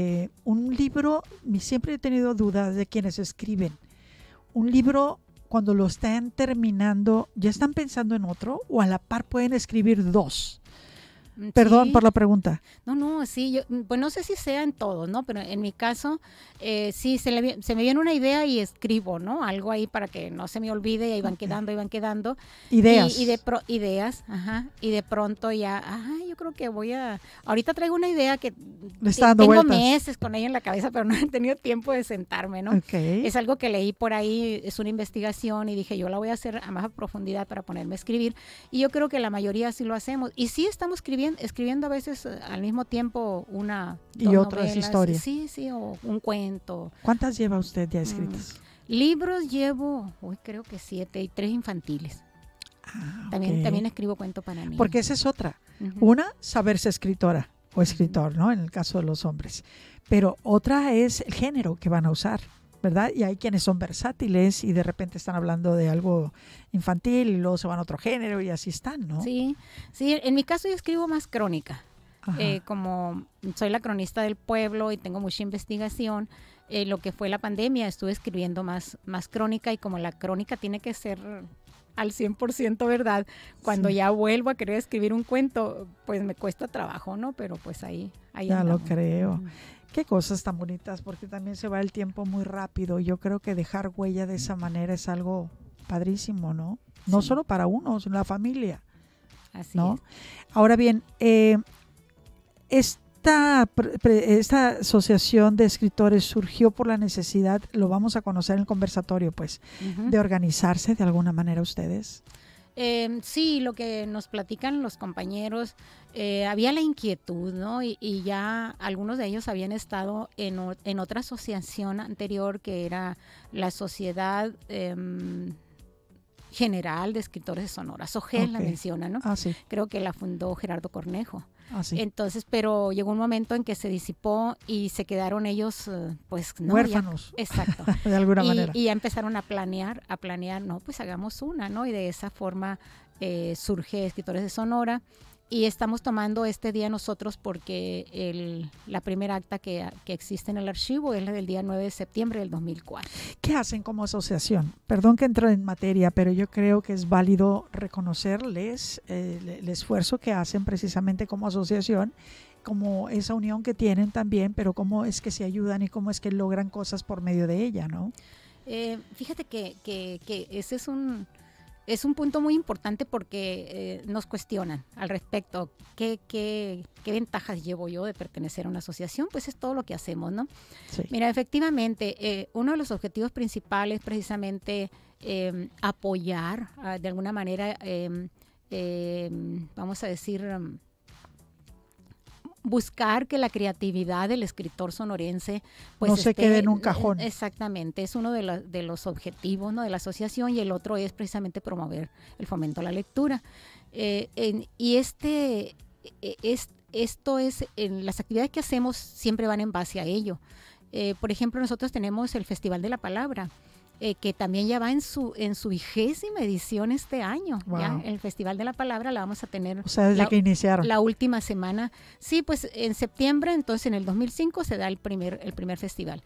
un libro, siempre he tenido dudas de quienes escriben. Un libro, cuando lo están terminando, ¿ya están pensando en otro o a la par pueden escribir 2? Perdón por la pregunta. No, sí, pues no sé si sea en todos, ¿no? Pero en mi caso, sí, se me viene una idea y escribo, ¿no? Algo ahí para que no se me olvide y ahí van quedando. Ideas. Ideas, ajá. Y de pronto ya, yo creo que ahorita traigo una idea que tengo vueltas. Meses con ella en la cabeza, pero no he tenido tiempo de sentarme, ¿no? Okay. Es algo que leí por ahí, es una investigación y dije, yo la voy a hacer a más profundidad para ponerme a escribir. Y yo creo que la mayoría sí lo hacemos. Y sí estamos escribiendo a veces al mismo tiempo y otras novelas, historias. Sí, o un cuento. ¿Cuántas lleva usted ya escritas? Libros llevo, creo que 7 y 3 infantiles. También escribo cuento para niños. Porque esa es otra. Una, saberse escritora o escritor, ¿no? En el caso de los hombres. Pero otra es el género que van a usar, ¿verdad? Y hay quienes son versátiles y de repente están hablando de algo infantil y luego se van a otro género y así están, ¿no? Sí, en mi caso yo escribo más crónica. Como soy la cronista del pueblo y tengo mucha investigación, lo que fue la pandemia estuve escribiendo más crónica, y como la crónica tiene que ser al 100% verdad, cuando ya vuelvo a querer escribir un cuento, pues me cuesta trabajo, ¿no? Pero pues ahí ya andamos. Lo creo. Qué cosas tan bonitas, porque también se va el tiempo muy rápido. Yo creo que dejar huella de esa manera es algo padrísimo, ¿no? No solo para uno, sino la familia. Así ¿no? es. Ahora bien, esta asociación de escritores surgió por la necesidad, lo vamos a conocer en el conversatorio, pues, de organizarse de alguna manera ustedes. Sí, lo que nos platican los compañeros, había la inquietud, ¿no? Y ya algunos de ellos habían estado en otra asociación anterior, que era la Sociedad General de Escritores de Sonora, SOGEL, la menciona, ¿no? Sí. Creo que la fundó Gerardo Cornejo. Sí. Entonces, pero llegó un momento en que se disipó y se quedaron ellos, pues, no, huérfanos. Exacto. De alguna manera. Y ya empezaron a planear, no, pues hagamos una, ¿no? Y de esa forma surge Escritores de Sonora. Y estamos tomando este día nosotros porque la primera acta que existe en el archivo es la del día 9 de septiembre del 2004. ¿Qué hacen como asociación? Perdón que entro en materia, pero yo creo que es válido reconocerles el esfuerzo que hacen precisamente como asociación, como esa unión que tienen también, pero cómo es que se ayudan y cómo es que logran cosas por medio de ella, ¿no? Fíjate que ese es un punto muy importante porque nos cuestionan al respecto. ¿Qué ventajas llevo yo de pertenecer a una asociación? Pues es todo lo que hacemos, ¿no? Sí. Mira, efectivamente, uno de los objetivos principales es precisamente apoyar, de alguna manera, vamos a decir, buscar que la creatividad del escritor sonorense pues no se quede en un cajón. Exactamente, es uno de los objetivos, ¿no?, de la asociación, y el otro es precisamente promover el fomento a la lectura. Y esto es, las actividades que hacemos siempre van en base a ello. Por ejemplo, nosotros tenemos el Festival de la Palabra, que también ya va en su 20ª edición este año. Wow. ¿Ya? El Festival de la Palabra la vamos a tener. O sea, desde que iniciaron. La última semana. Sí, pues en septiembre, entonces en el 2005 se da el primer festival.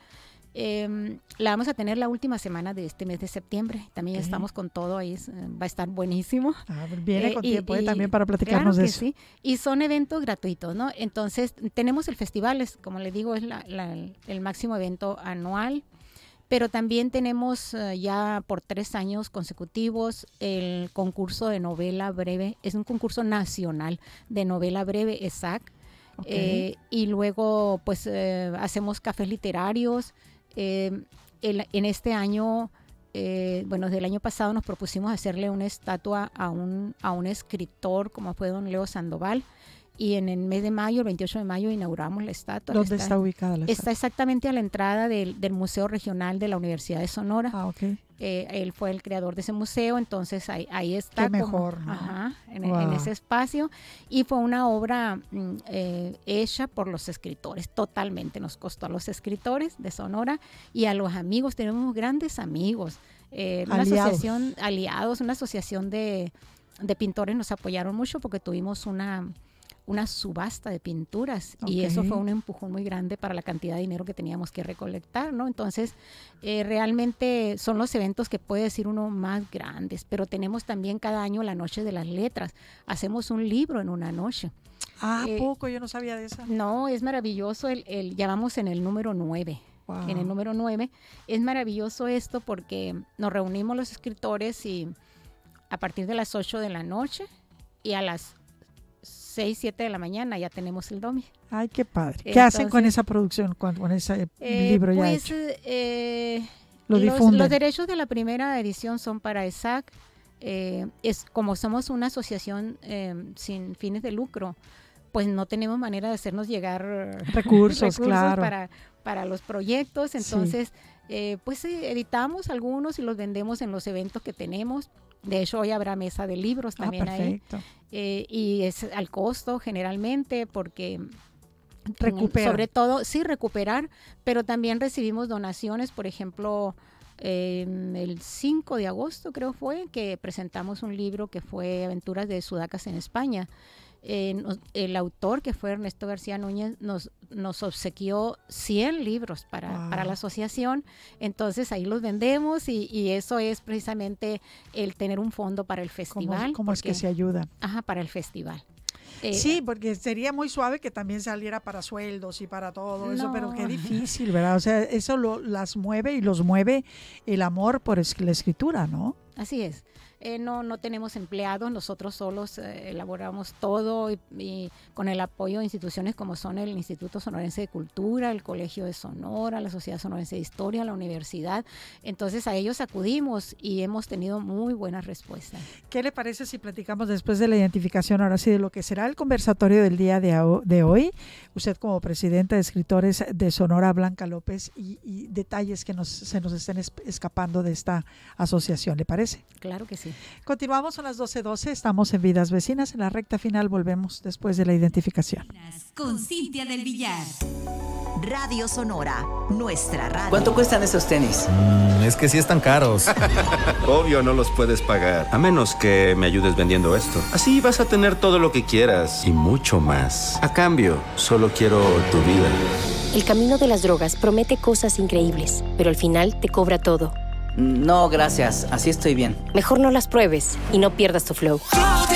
La vamos a tener la última semana de este mes de septiembre. También estamos con todo ahí, va a estar buenísimo. Viene con tiempo también para platicarnos de eso. Sí. Y son eventos gratuitos, ¿no? Entonces tenemos el festival, como le digo, es el máximo evento anual. Pero también tenemos ya por 3 años consecutivos el concurso de novela breve. Es un concurso nacional de novela breve, ESAC. Okay. Y luego pues hacemos cafés literarios. En este año, desde el año pasado nos propusimos hacerle una estatua a un escritor como fue don Leo Sandoval. Y en el mes de mayo, el 28 de mayo, inauguramos la estatua. ¿Dónde está ubicada la estatua? Está exactamente a la entrada del Museo Regional de la Universidad de Sonora. Ah, ok. Él fue el creador de ese museo, entonces ahí está. Qué mejor, ¿no? En ese espacio. Y fue una obra hecha por los escritores, totalmente. Nos costó a los escritores de Sonora y a los amigos. Tenemos grandes amigos. Una asociación, aliados, una asociación de pintores nos apoyaron mucho porque tuvimos una subasta de pinturas y eso fue un empujón muy grande para la cantidad de dinero que teníamos que recolectar, ¿no? Entonces, realmente son los eventos que puede decir uno más grandes, pero tenemos también cada año la Noche de las Letras. Hacemos un libro en una noche. Ah, poco, yo no sabía de eso. No, es maravilloso, ya vamos en el número 9. Wow. En el número 9. Es maravilloso esto porque nos reunimos los escritores y a partir de las 8 de la noche y a las 6, 7 de la mañana ya tenemos el domi. Ay, qué padre. ¿Qué hacen con esa producción, con ese libro ya hecho? Los derechos de la primera edición son para ESAC. Como somos una asociación sin fines de lucro, pues no tenemos manera de hacernos llegar recursos claro. para los proyectos. Entonces, pues editamos algunos y los vendemos en los eventos que tenemos. De hecho, hoy habrá mesa de libros también ahí. Y es al costo generalmente porque sobre todo, sí, recuperar, pero también recibimos donaciones. Por ejemplo, el 5 de agosto creo fue que presentamos un libro que fue Aventuras de Sudacas en España. El autor, que fue Ernesto García Núñez, nos obsequió 100 libros para la asociación. Entonces ahí los vendemos y eso es precisamente el tener un fondo para el festival. ¿Cómo es que se ayudan? Ajá, para el festival. Sí, porque sería muy suave que también saliera para sueldos y para todo eso, pero qué difícil, ¿verdad? O sea, eso las mueve y los mueve el amor por la escritura, ¿no? Así es. No tenemos empleados, nosotros solos elaboramos todo y con el apoyo de instituciones como son el Instituto Sonorense de Cultura, el Colegio de Sonora, la Sociedad Sonorense de Historia, la universidad. Entonces a ellos acudimos y hemos tenido muy buenas respuestas. ¿Qué le parece si platicamos después de la identificación, ahora sí, de lo que será el conversatorio del día de hoy? Usted como presidenta de escritores de Sonora, Blanca López, y detalles que se nos estén escapando de esta asociación, ¿le parece? Claro que sí. Continuamos, son las 12:12, estamos en Vidas Vecinas, en la recta final volvemos después de la identificación. Con Cintia del Villar. Radio Sonora, nuestra radio. ¿Cuánto cuestan esos tenis? Es que sí están caros. Obvio no los puedes pagar, a menos que me ayudes vendiendo esto. Así vas a tener todo lo que quieras y mucho más. A cambio, solo quiero tu vida. El camino de las drogas promete cosas increíbles, pero al final te cobra todo. No, gracias. Así estoy bien. Mejor no las pruebes y no pierdas tu flow.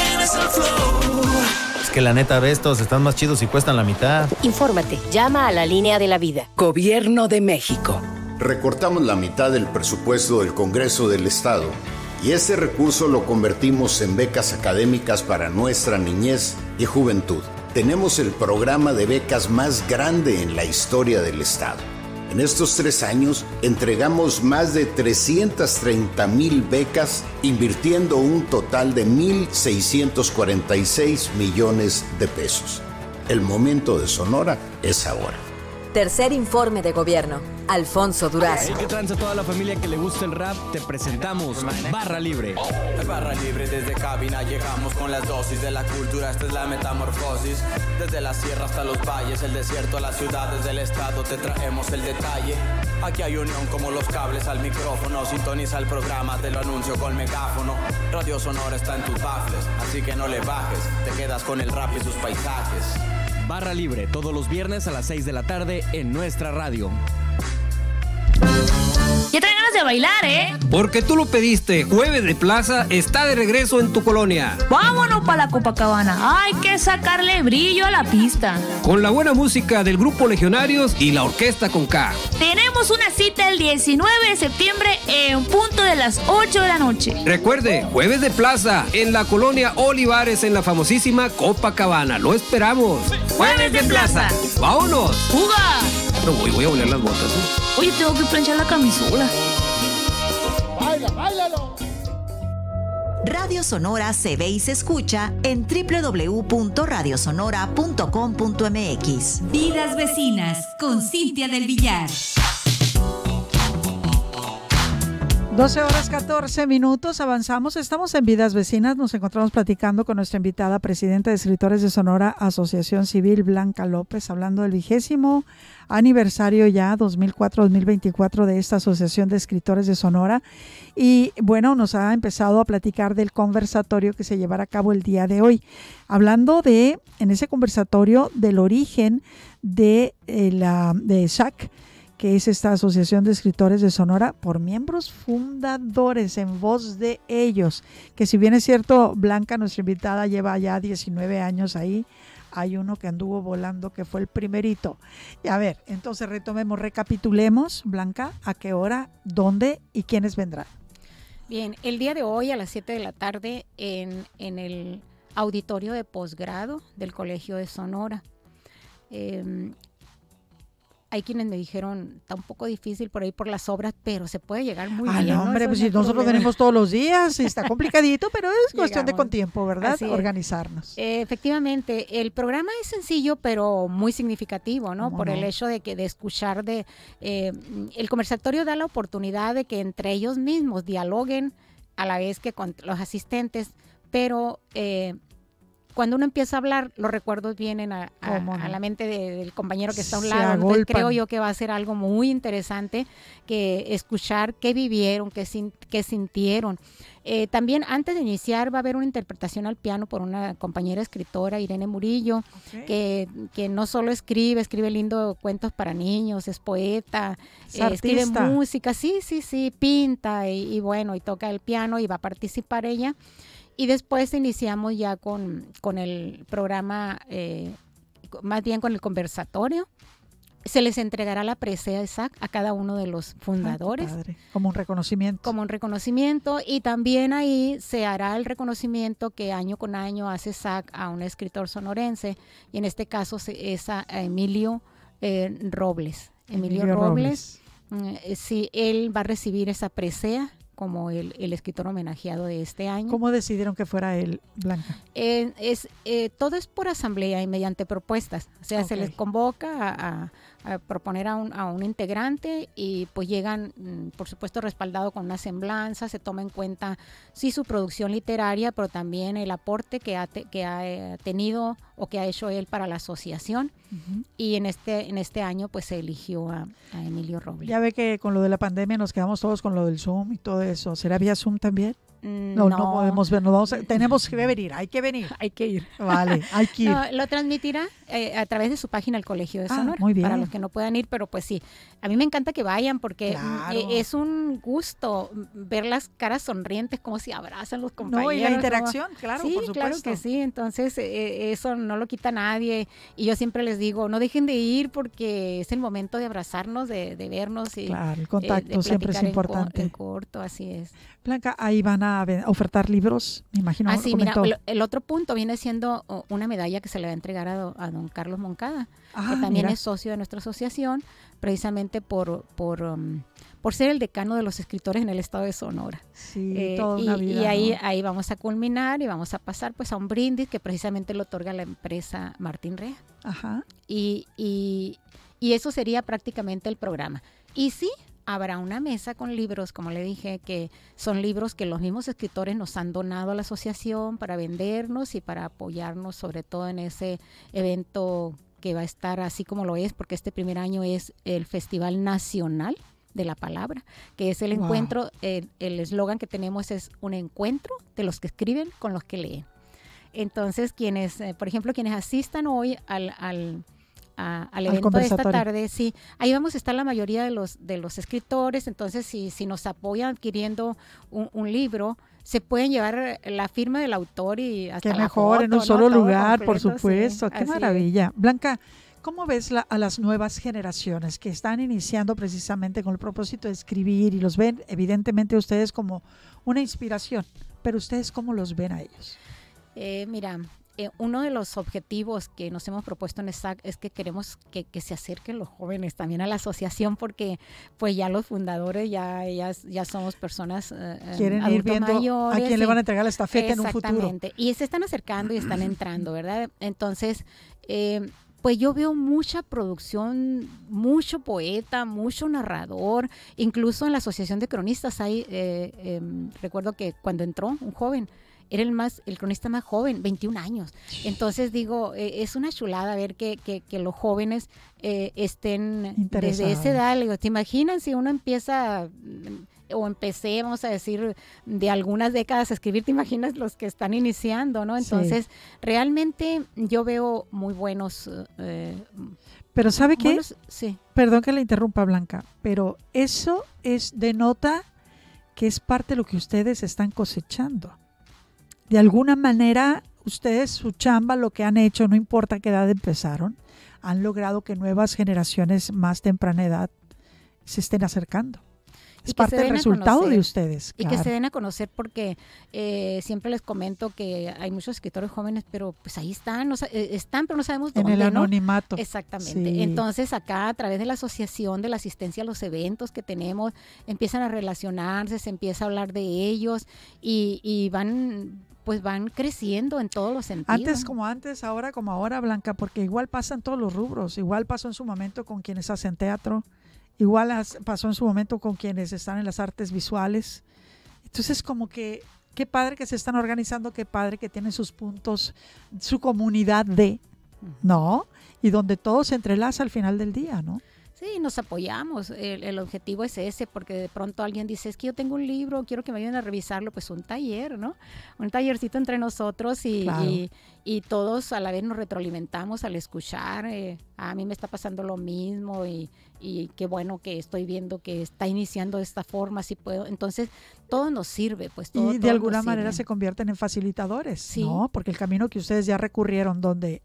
Es que la neta, estos están más chidos y cuestan la mitad. Infórmate. Llama a la Línea de la Vida. Gobierno de México. Recortamos la mitad del presupuesto del Congreso del Estado y ese recurso lo convertimos en becas académicas para nuestra niñez y juventud. Tenemos el programa de becas más grande en la historia del Estado. En estos 3 años entregamos más de 330,000 becas, invirtiendo un total de 1,646 millones de pesos. El momento de Sonora es ahora. Tercer informe de gobierno. Alfonso Durazo. ¿Qué tranza toda la familia que le gusta el rap? Te presentamos Barra Libre. Barra Libre, desde cabina llegamos con las dosis de la cultura. Esta es la metamorfosis. Desde la sierra hasta los valles, el desierto a las ciudades del estado, te traemos el detalle. Aquí hay unión como los cables al micrófono. Sintoniza el programa, te lo anuncio con megáfono. Radio Sonora está en tus baffles, así que no le bajes. Te quedas con el rap y sus paisajes. Barra Libre, todos los viernes a las 6 de la tarde en nuestra radio. Ya traen ganas de bailar, ¿eh? Porque tú lo pediste. Jueves de Plaza está de regreso en tu colonia. Vámonos para la Copacabana. Hay que sacarle brillo a la pista. Con la buena música del Grupo Legionarios y la Orquesta con K. Tenemos una cita el 19 de septiembre en punto de las 8 de la noche. Recuerde, Jueves de Plaza en la colonia Olivares en la famosísima Copacabana. Lo esperamos. Jueves de Plaza. ¡Vámonos! ¡Juga! No voy a oler las botas, ¿eh? Oye, tengo que planchar la camisola. ¡Baila, báilalo! Radio Sonora se ve y se escucha en www.radiosonora.com.mx. Vidas Vecinas con Cintia del Villar. 12 horas 14 minutos, avanzamos, estamos en Vidas Vecinas, nos encontramos platicando con nuestra invitada, presidenta de Escritores de Sonora, Asociación Civil, Blanca López, hablando del 20º aniversario ya, 2004-2024, de esta Asociación de Escritores de Sonora. Y bueno, nos ha empezado a platicar del conversatorio que se llevará a cabo el día de hoy, hablando de, en ese conversatorio, del origen de SAC, que es esta Asociación de Escritores de Sonora, por miembros fundadores, en voz de ellos, que si bien es cierto, Blanca, nuestra invitada, lleva ya 19 años ahí, hay uno que anduvo volando, que fue el primerito. Y a ver, entonces retomemos, recapitulemos, Blanca, ¿a qué hora, dónde y quiénes vendrán? Bien, el día de hoy a las 7 de la tarde en el auditorio de posgrado del Colegio de Sonora. Hay quienes me dijeron, está un poco difícil por ahí por las obras, pero se puede llegar muy bien. No, hombre, pues si nosotros venimos todos los días, está complicadito, pero es cuestión de con tiempo, ¿verdad? Organizarnos. Efectivamente, el programa es sencillo, pero muy significativo, ¿no? Por el hecho de escuchar el conversatorio da la oportunidad de que entre ellos mismos dialoguen a la vez que con los asistentes, pero cuando uno empieza a hablar, los recuerdos vienen a la mente del compañero que está a un lado. Entonces, creo yo que va a ser algo muy interesante que escuchar qué vivieron, qué sintieron. También antes de iniciar va a haber una interpretación al piano por una compañera escritora, Irene Murillo, que no solo escribe lindo cuentos para niños, es poeta, escribe música, sí, pinta y bueno, y toca el piano y va a participar ella. Y después iniciamos ya con el programa, más bien con el conversatorio. Se les entregará la presea de SAC a cada uno de los fundadores. Como un reconocimiento. Como un reconocimiento. Y también ahí se hará el reconocimiento que año con año hace SAC a un escritor sonorense. Y en este caso es a Emilio Robles. Emilio Robles. Sí, él va a recibir esa presea como el escritor homenajeado de este año. ¿Cómo decidieron que fuera él, Blanca? Todo es por asamblea y mediante propuestas. O sea, se les convoca a proponer a un integrante y pues llegan, por supuesto, respaldado con una semblanza, se toma en cuenta, sí, su producción literaria, pero también el aporte que ha tenido o que ha hecho él para la asociación. Y en este año pues se eligió a Emilio Robles. Ya ve que con lo de la pandemia nos quedamos todos con lo del Zoom y todo eso. ¿Será vía Zoom también? No podemos ver, tenemos que venir, hay que venir. Hay que ir. Vale, hay que ir. No, lo transmitirá a través de su página el Colegio de Sonora, muy bien. Para los que no puedan ir, pero pues sí, a mí me encanta que vayan porque es un gusto ver las caras sonrientes, como si abrazan los compañeros. No, y la interacción, claro, sí, por supuesto. Claro que sí, entonces eso no lo quita nadie, y yo siempre les digo, no dejen de ir porque es el momento de abrazarnos, de vernos y claro, el contacto siempre es importante. En corto, así es. Blanca, ahí van a ofertar libros, me imagino. Sí, mira, el otro punto viene siendo una medalla que se le va a entregar a don Carlos Moncada, que también es socio de nuestra asociación, precisamente por ser el decano de los escritores en el estado de Sonora. Sí, toda una vida. Y ahí vamos a culminar y vamos a pasar pues a un brindis que precisamente lo otorga la empresa Martín Rea. Ajá. Y eso sería prácticamente el programa. Y sí, habrá una mesa con libros, como le dije, que son libros que los mismos escritores nos han donado a la asociación para vendernos y para apoyarnos, sobre todo en ese evento que va a estar así como lo es, porque este primer año es el Festival Nacional de la Palabra, que es el encuentro, el eslogan que tenemos es un encuentro de los que escriben con los que leen. Entonces, por ejemplo, quienes asistan hoy al evento de esta tarde, sí, ahí vamos a estar la mayoría de los escritores. Entonces si nos apoyan adquiriendo un libro, se pueden llevar la firma del autor y hasta qué la mejor, foto, en un solo lugar, completo, por supuesto, sí, qué maravilla. Blanca, ¿cómo ves a las nuevas generaciones que están iniciando precisamente con el propósito de escribir y los ven evidentemente ustedes como una inspiración, pero ustedes cómo los ven a ellos? Mira, uno de los objetivos que nos hemos propuesto en ESAC es que queremos que se acerquen los jóvenes también a la asociación, porque pues ya los fundadores ya somos personas quieren ir viendo mayores, a quién le van a entregar la estafeta en un futuro. Exactamente, y se están acercando y están entrando, ¿verdad? Entonces, pues yo veo mucha producción, mucho poeta, mucho narrador, incluso en la Asociación de Cronistas hay, recuerdo que cuando entró un joven, era el cronista más joven, 21 años. Entonces digo, es una chulada ver que los jóvenes estén desde esa edad. Digo, ¿te imaginas si uno empieza o empecé, vamos a decir, de algunas décadas a escribir? ¿Te imaginas los que están iniciando, no? Entonces, realmente yo veo muy buenos... pero ¿sabe qué? Sí. Perdón que le interrumpa, Blanca, pero eso denota que es parte de lo que ustedes están cosechando. De alguna manera, ustedes, su chamba, lo que han hecho, no importa qué edad empezaron, han logrado que nuevas generaciones más temprana edad se estén acercando. Es parte del resultado de ustedes. Y que se den a conocer, porque siempre les comento que hay muchos escritores jóvenes, pero pues ahí están, pero no sabemos dónde. En el anonimato. ¿No? Exactamente. Sí. Entonces acá, a través de la asociación, de la asistencia a los eventos que tenemos, empiezan a relacionarse, se empieza a hablar de ellos y van creciendo en todos los sentidos. Antes como antes, ahora como ahora, Blanca, porque igual pasan todos los rubros. Igual pasó en su momento con quienes hacen teatro, igual pasó en su momento con quienes están en las artes visuales. Entonces, como que qué padre que se están organizando, qué padre que tienen sus puntos, su comunidad ¿no? Y donde todo se entrelaza al final del día, ¿no? Sí, nos apoyamos. El objetivo es ese, porque de pronto alguien dice, es que yo tengo un libro, quiero que me ayuden a revisarlo. Pues un taller, ¿no? Un tallercito entre nosotros y todos a la vez nos retroalimentamos al escuchar. A mí me está pasando lo mismo y qué bueno que estoy viendo que está iniciando de esta forma, si puedo. Entonces, todo nos sirve, pues todo. Y de alguna manera se convierten en facilitadores, sí, ¿no? Porque el camino que ustedes ya recorrieron, donde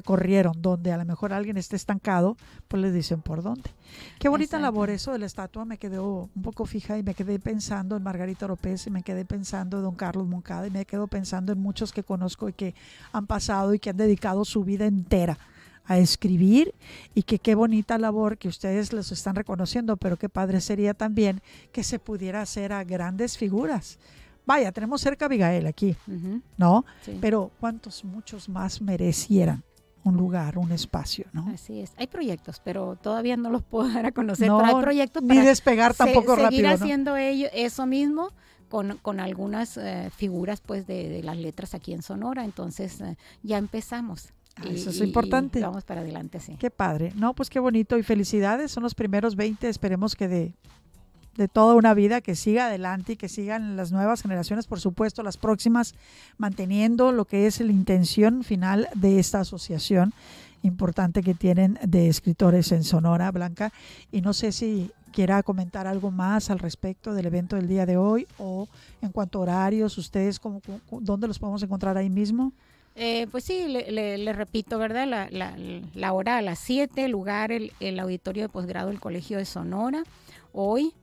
a lo mejor alguien esté estancado, pues les dicen por dónde. Qué bonita labor eso de la estatua. Me quedé un poco fija y me quedé pensando en Margarita Oropesa y me quedé pensando en don Carlos Moncada y me quedo pensando en muchos que conozco y que han pasado y que han dedicado su vida entera a escribir, y que qué bonita labor que ustedes los están reconociendo, pero qué padre sería también que se pudiera hacer a grandes figuras. Vaya, tenemos cerca a Abigail aquí, ¿no? Sí. Pero muchos más merecieran un lugar, un espacio, ¿no? Así es. Hay proyectos, pero todavía no los puedo dar a conocer. No, pero hay proyectos ni para despegar tampoco rápido, seguir haciendo eso mismo con algunas figuras pues de las letras aquí en Sonora. Entonces ya empezamos. Eso es importante. Y vamos para adelante, sí. Qué padre. No, pues qué bonito y felicidades. Son los primeros 20, esperemos que de de toda una vida, que siga adelante y que sigan las nuevas generaciones, por supuesto, las próximas, manteniendo lo que es la intención final de esta asociación importante que tienen de escritores en Sonora, Blanca. Y no sé si quiera comentar algo más al respecto del evento del día de hoy, o en cuanto a horarios, ustedes, ¿dónde los podemos encontrar ahí mismo? Pues sí, le repito, ¿verdad? La hora a las 7, lugar el auditorio de posgrado del Colegio de Sonora, hoy.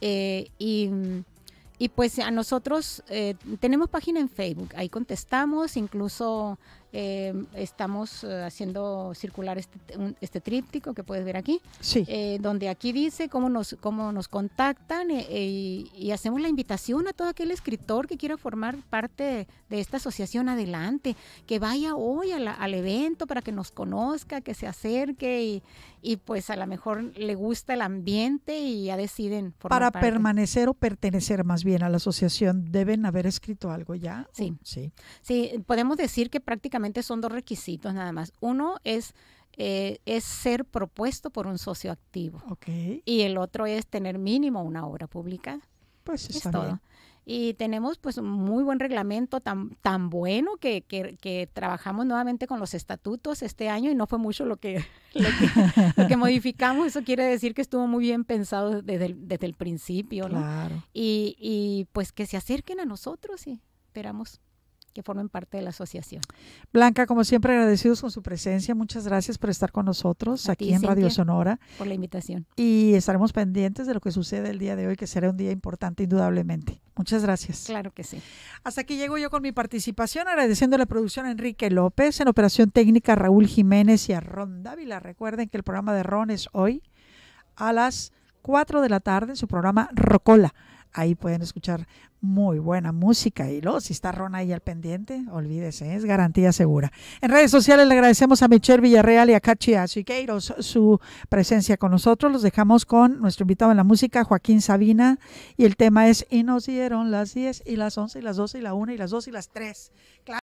Y pues a nosotros tenemos página en Facebook, ahí contestamos, incluso estamos haciendo circular este tríptico que puedes ver aquí, sí. Donde aquí dice cómo nos contactan, y hacemos la invitación a todo aquel escritor que quiera formar parte de esta asociación, adelante, que vaya hoy al evento para que nos conozca, que se acerque y pues a lo mejor le gusta el ambiente y ya deciden formar Para parte. permanecer o pertenecer más bien a la asociación, ¿deben haber escrito algo ya? Sí. Sí. Sí, podemos decir que prácticamente son 2 requisitos nada más. Uno es ser propuesto por un socio activo. Okay. Y el otro es tener mínimo una obra publicada. Pues es está todo. bien. Y tenemos pues un muy buen reglamento, tan bueno que trabajamos nuevamente con los estatutos este año, y no fue mucho lo que modificamos. Eso quiere decir que estuvo muy bien pensado desde el principio, ¿no? Claro. Y pues que se acerquen a nosotros y esperamos que formen parte de la asociación. Blanca, como siempre, agradecidos con su presencia. Muchas gracias por estar con nosotros aquí en Radio Sonora. Por la invitación. Y estaremos pendientes de lo que sucede el día de hoy, que será un día importante indudablemente. Muchas gracias. Claro que sí. Hasta aquí llego yo con mi participación, agradeciendo la producción a Enrique López, en operación técnica Raúl Jiménez y a Ron Dávila. Recuerden que el programa de Ron es hoy a las 4 de la tarde en su programa Rocola. Ahí pueden escuchar muy buena música, y luego si está Ron ahí al pendiente, olvídese, es garantía segura. En redes sociales le agradecemos a Michelle Villarreal y a Cachi Siqueiros su presencia con nosotros. Los dejamos con nuestro invitado en la música, Joaquín Sabina, y el tema es Y nos dieron las 10 y las 11 y las 12 y la 1 y las 2 y las 3. Claro.